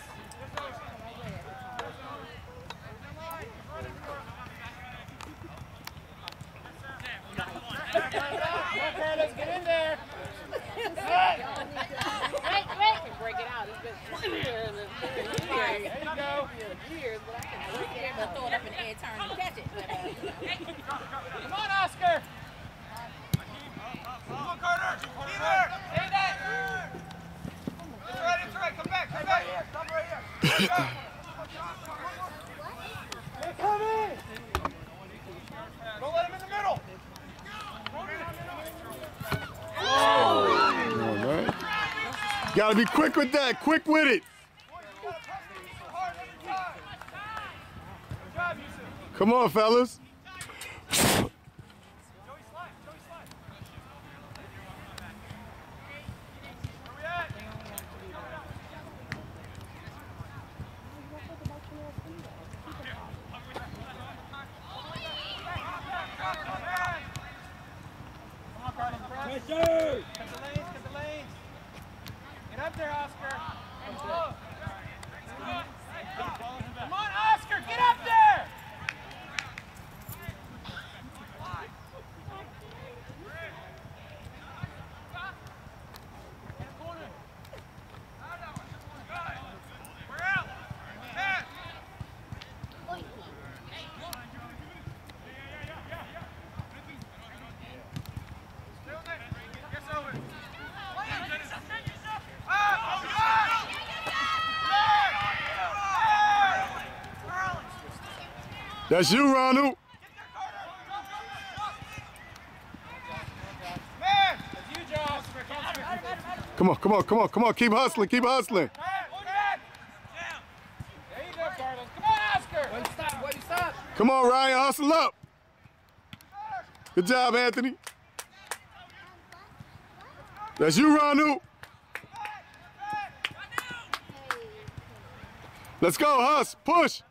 Let's get in there. Break it out. It's been years. There you go. Years, but I can break it out. Throw it up in the air, turn and catch it. Come on, Oscar. Come on, Carter. Be there. Stay that. It's right. Come back. Stop right here. They're coming. Don't let him in the middle. Come on, man. Gotta be quick with that. Quick with it. Come on, fellas. Cut the lanes. Get up there, Oscar. Come on, Oscar, get up there. That's you, Ronald. Come on. Keep hustling. There you go, Carlos. Come on, Oscar. Wait, stop. Come on, Ryan. Hustle up. Good job, Anthony. That's you, Ronald. Let's go, Hus. Push.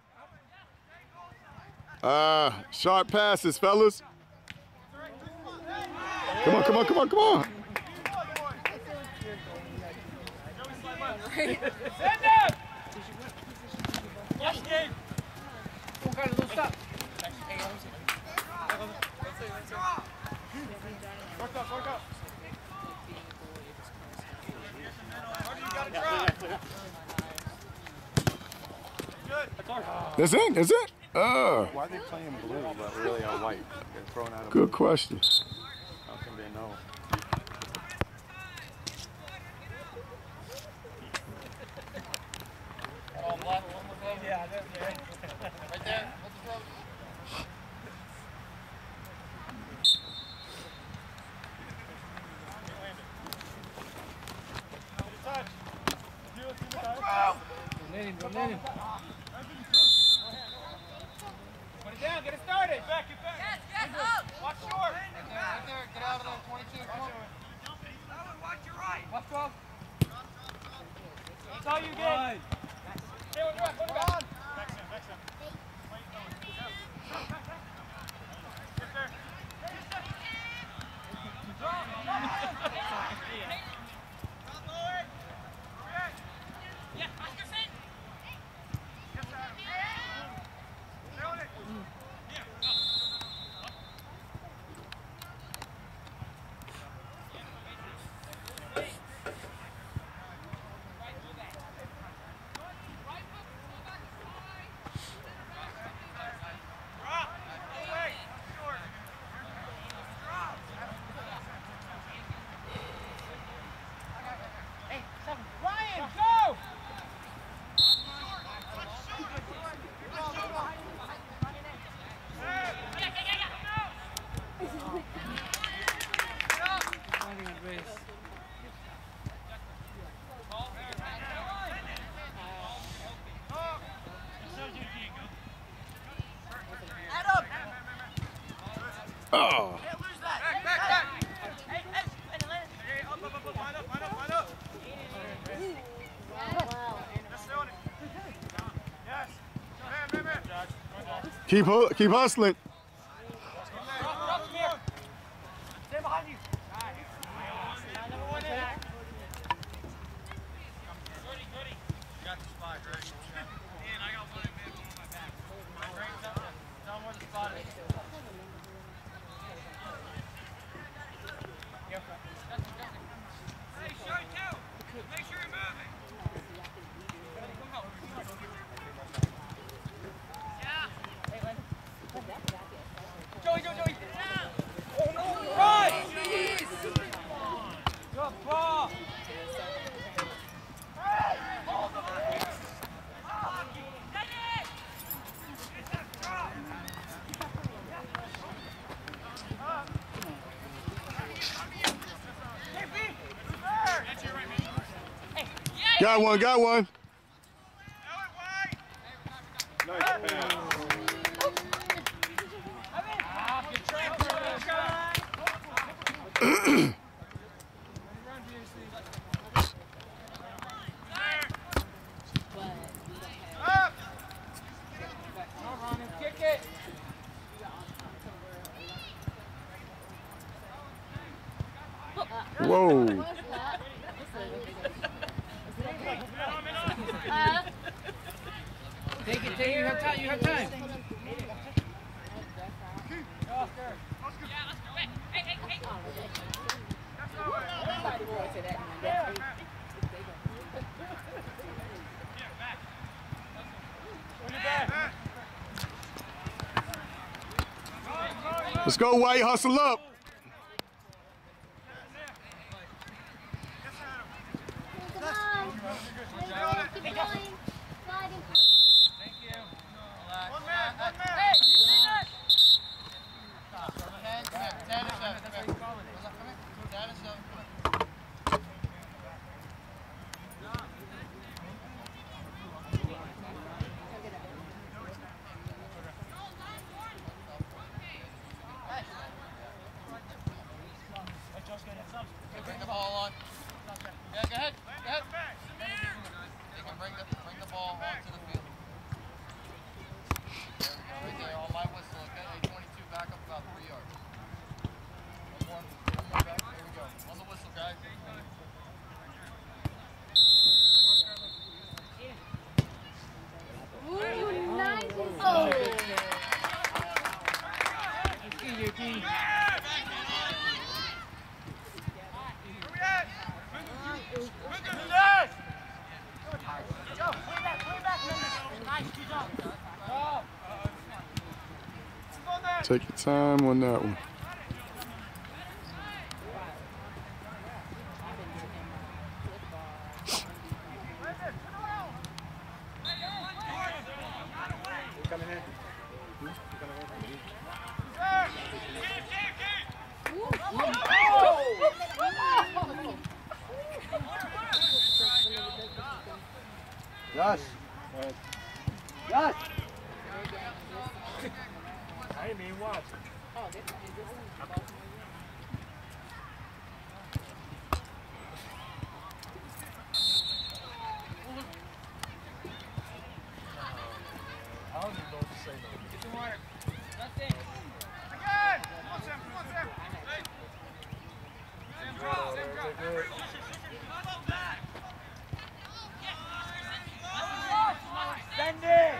Sharp passes, fellas. Come on. Send him! Watch the game. Come on, Carlos, don't stop. Work up. That's it? Why are they playing blue but really on white? They're throwing out a Good question. How can they know? Yeah, right there. Don't let him. Put it down, get it started. Back. Yes, up. Watch short. Right there, get out of there, 22. Come on. Watch your right. Watch 12. That's all you get. Stay with your put it on. Back him. Get there. Oh. Can't lose that. Back. Hey, up. Line up. Wow. Just on it. Yes. Man. Keep hustling. Stay behind you. Number 1 in. Goody. You got the spot, Greg. And I got one in man on my back. Greg, tell him where the spot is. Hey, show it too. Make sure you're moving. Joey. Oh, no. Right. Good ball. Got one. Nice pass. Whoa. Take it. You have time. Let's go, White. Hustle up. Keep going. Sliding. Thank you. One man. Hey, you see that? 10 to 7. Bring the ball on. Yeah, go ahead. They can bring the ball onto the field. There we go, right there on my whistle. Okay, 22 back up about 3 yards. One more back. There we go. On the whistle, guys. Ooh, nice. Oh. Take your time on that one. Josh. Josh. I didn't even watch it. I don't even know what to say now. Get the water. Again! Come on, Sam. Hey. Sam, drop. Send it!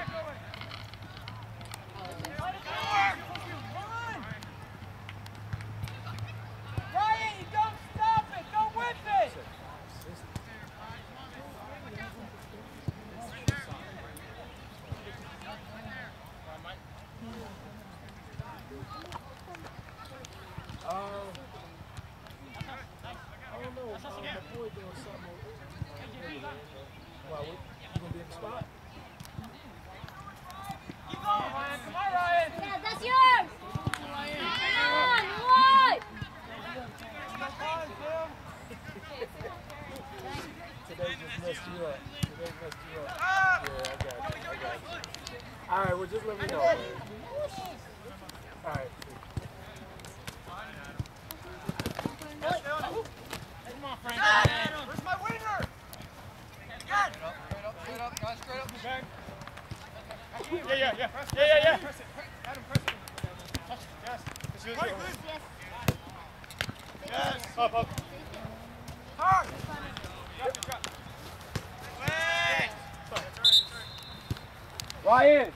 Yeah. Adam, press it. Touch it. Yes. Yes. Up. Hard. Drop. Wait. That's right. Ryan.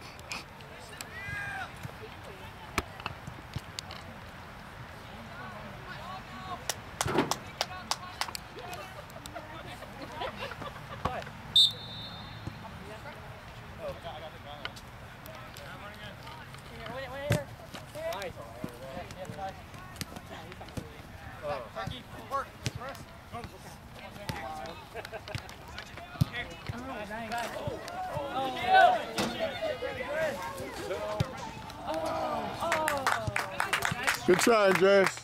Good try, Andres.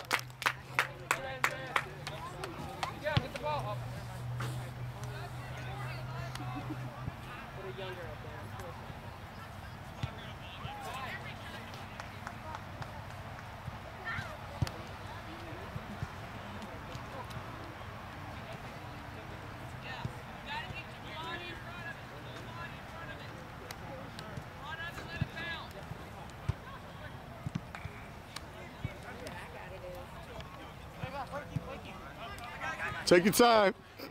Take your time.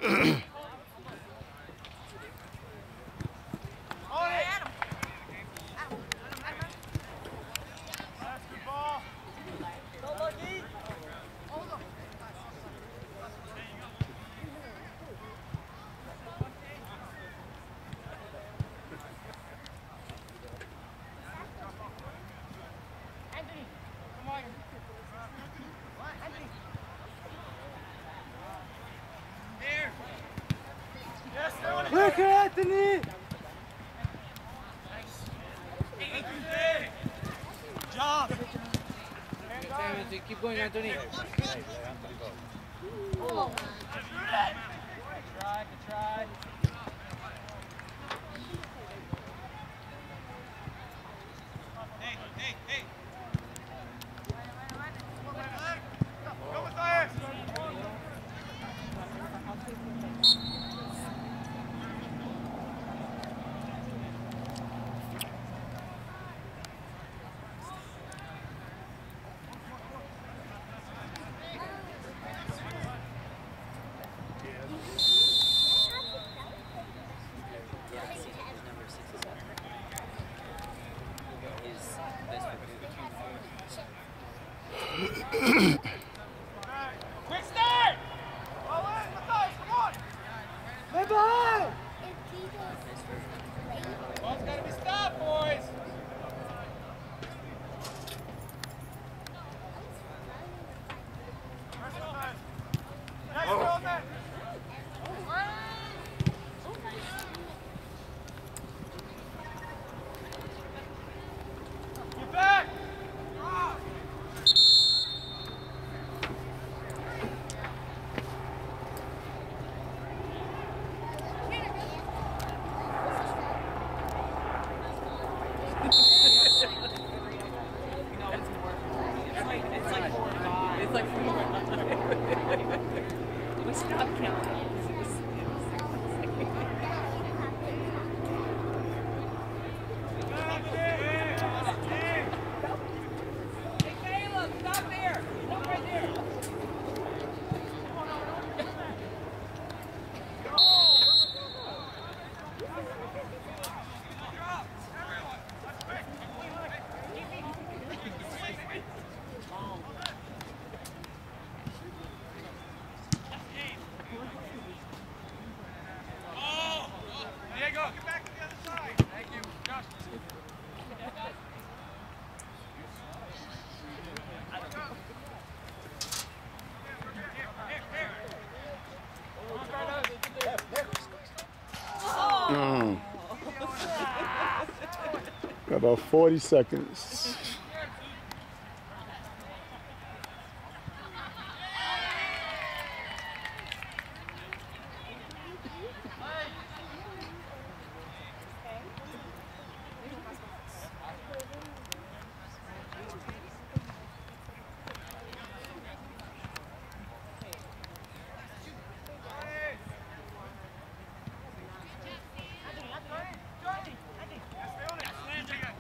Look at Anthony! Good job. Keep going, Anthony. Good try. Hey. Go with fire. Quick start! All in, Matthias, come on! Play behind! Ball's gotta be stopped, boys! Nice roll, man! Get back! We stopped counting. Diego, get back to the other side. Thank you. Josh. Got about 40 seconds. Stay on it.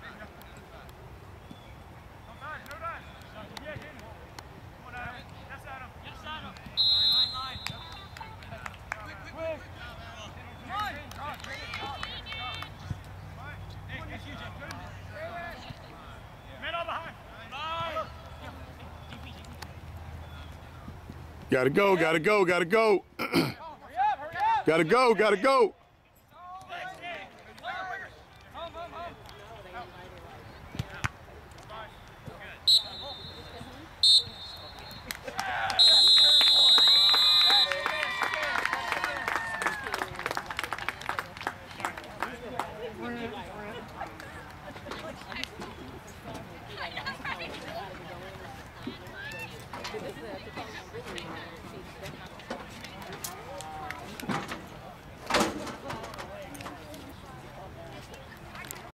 Gotta go, gotta go, gotta go. Gotta go, gotta go.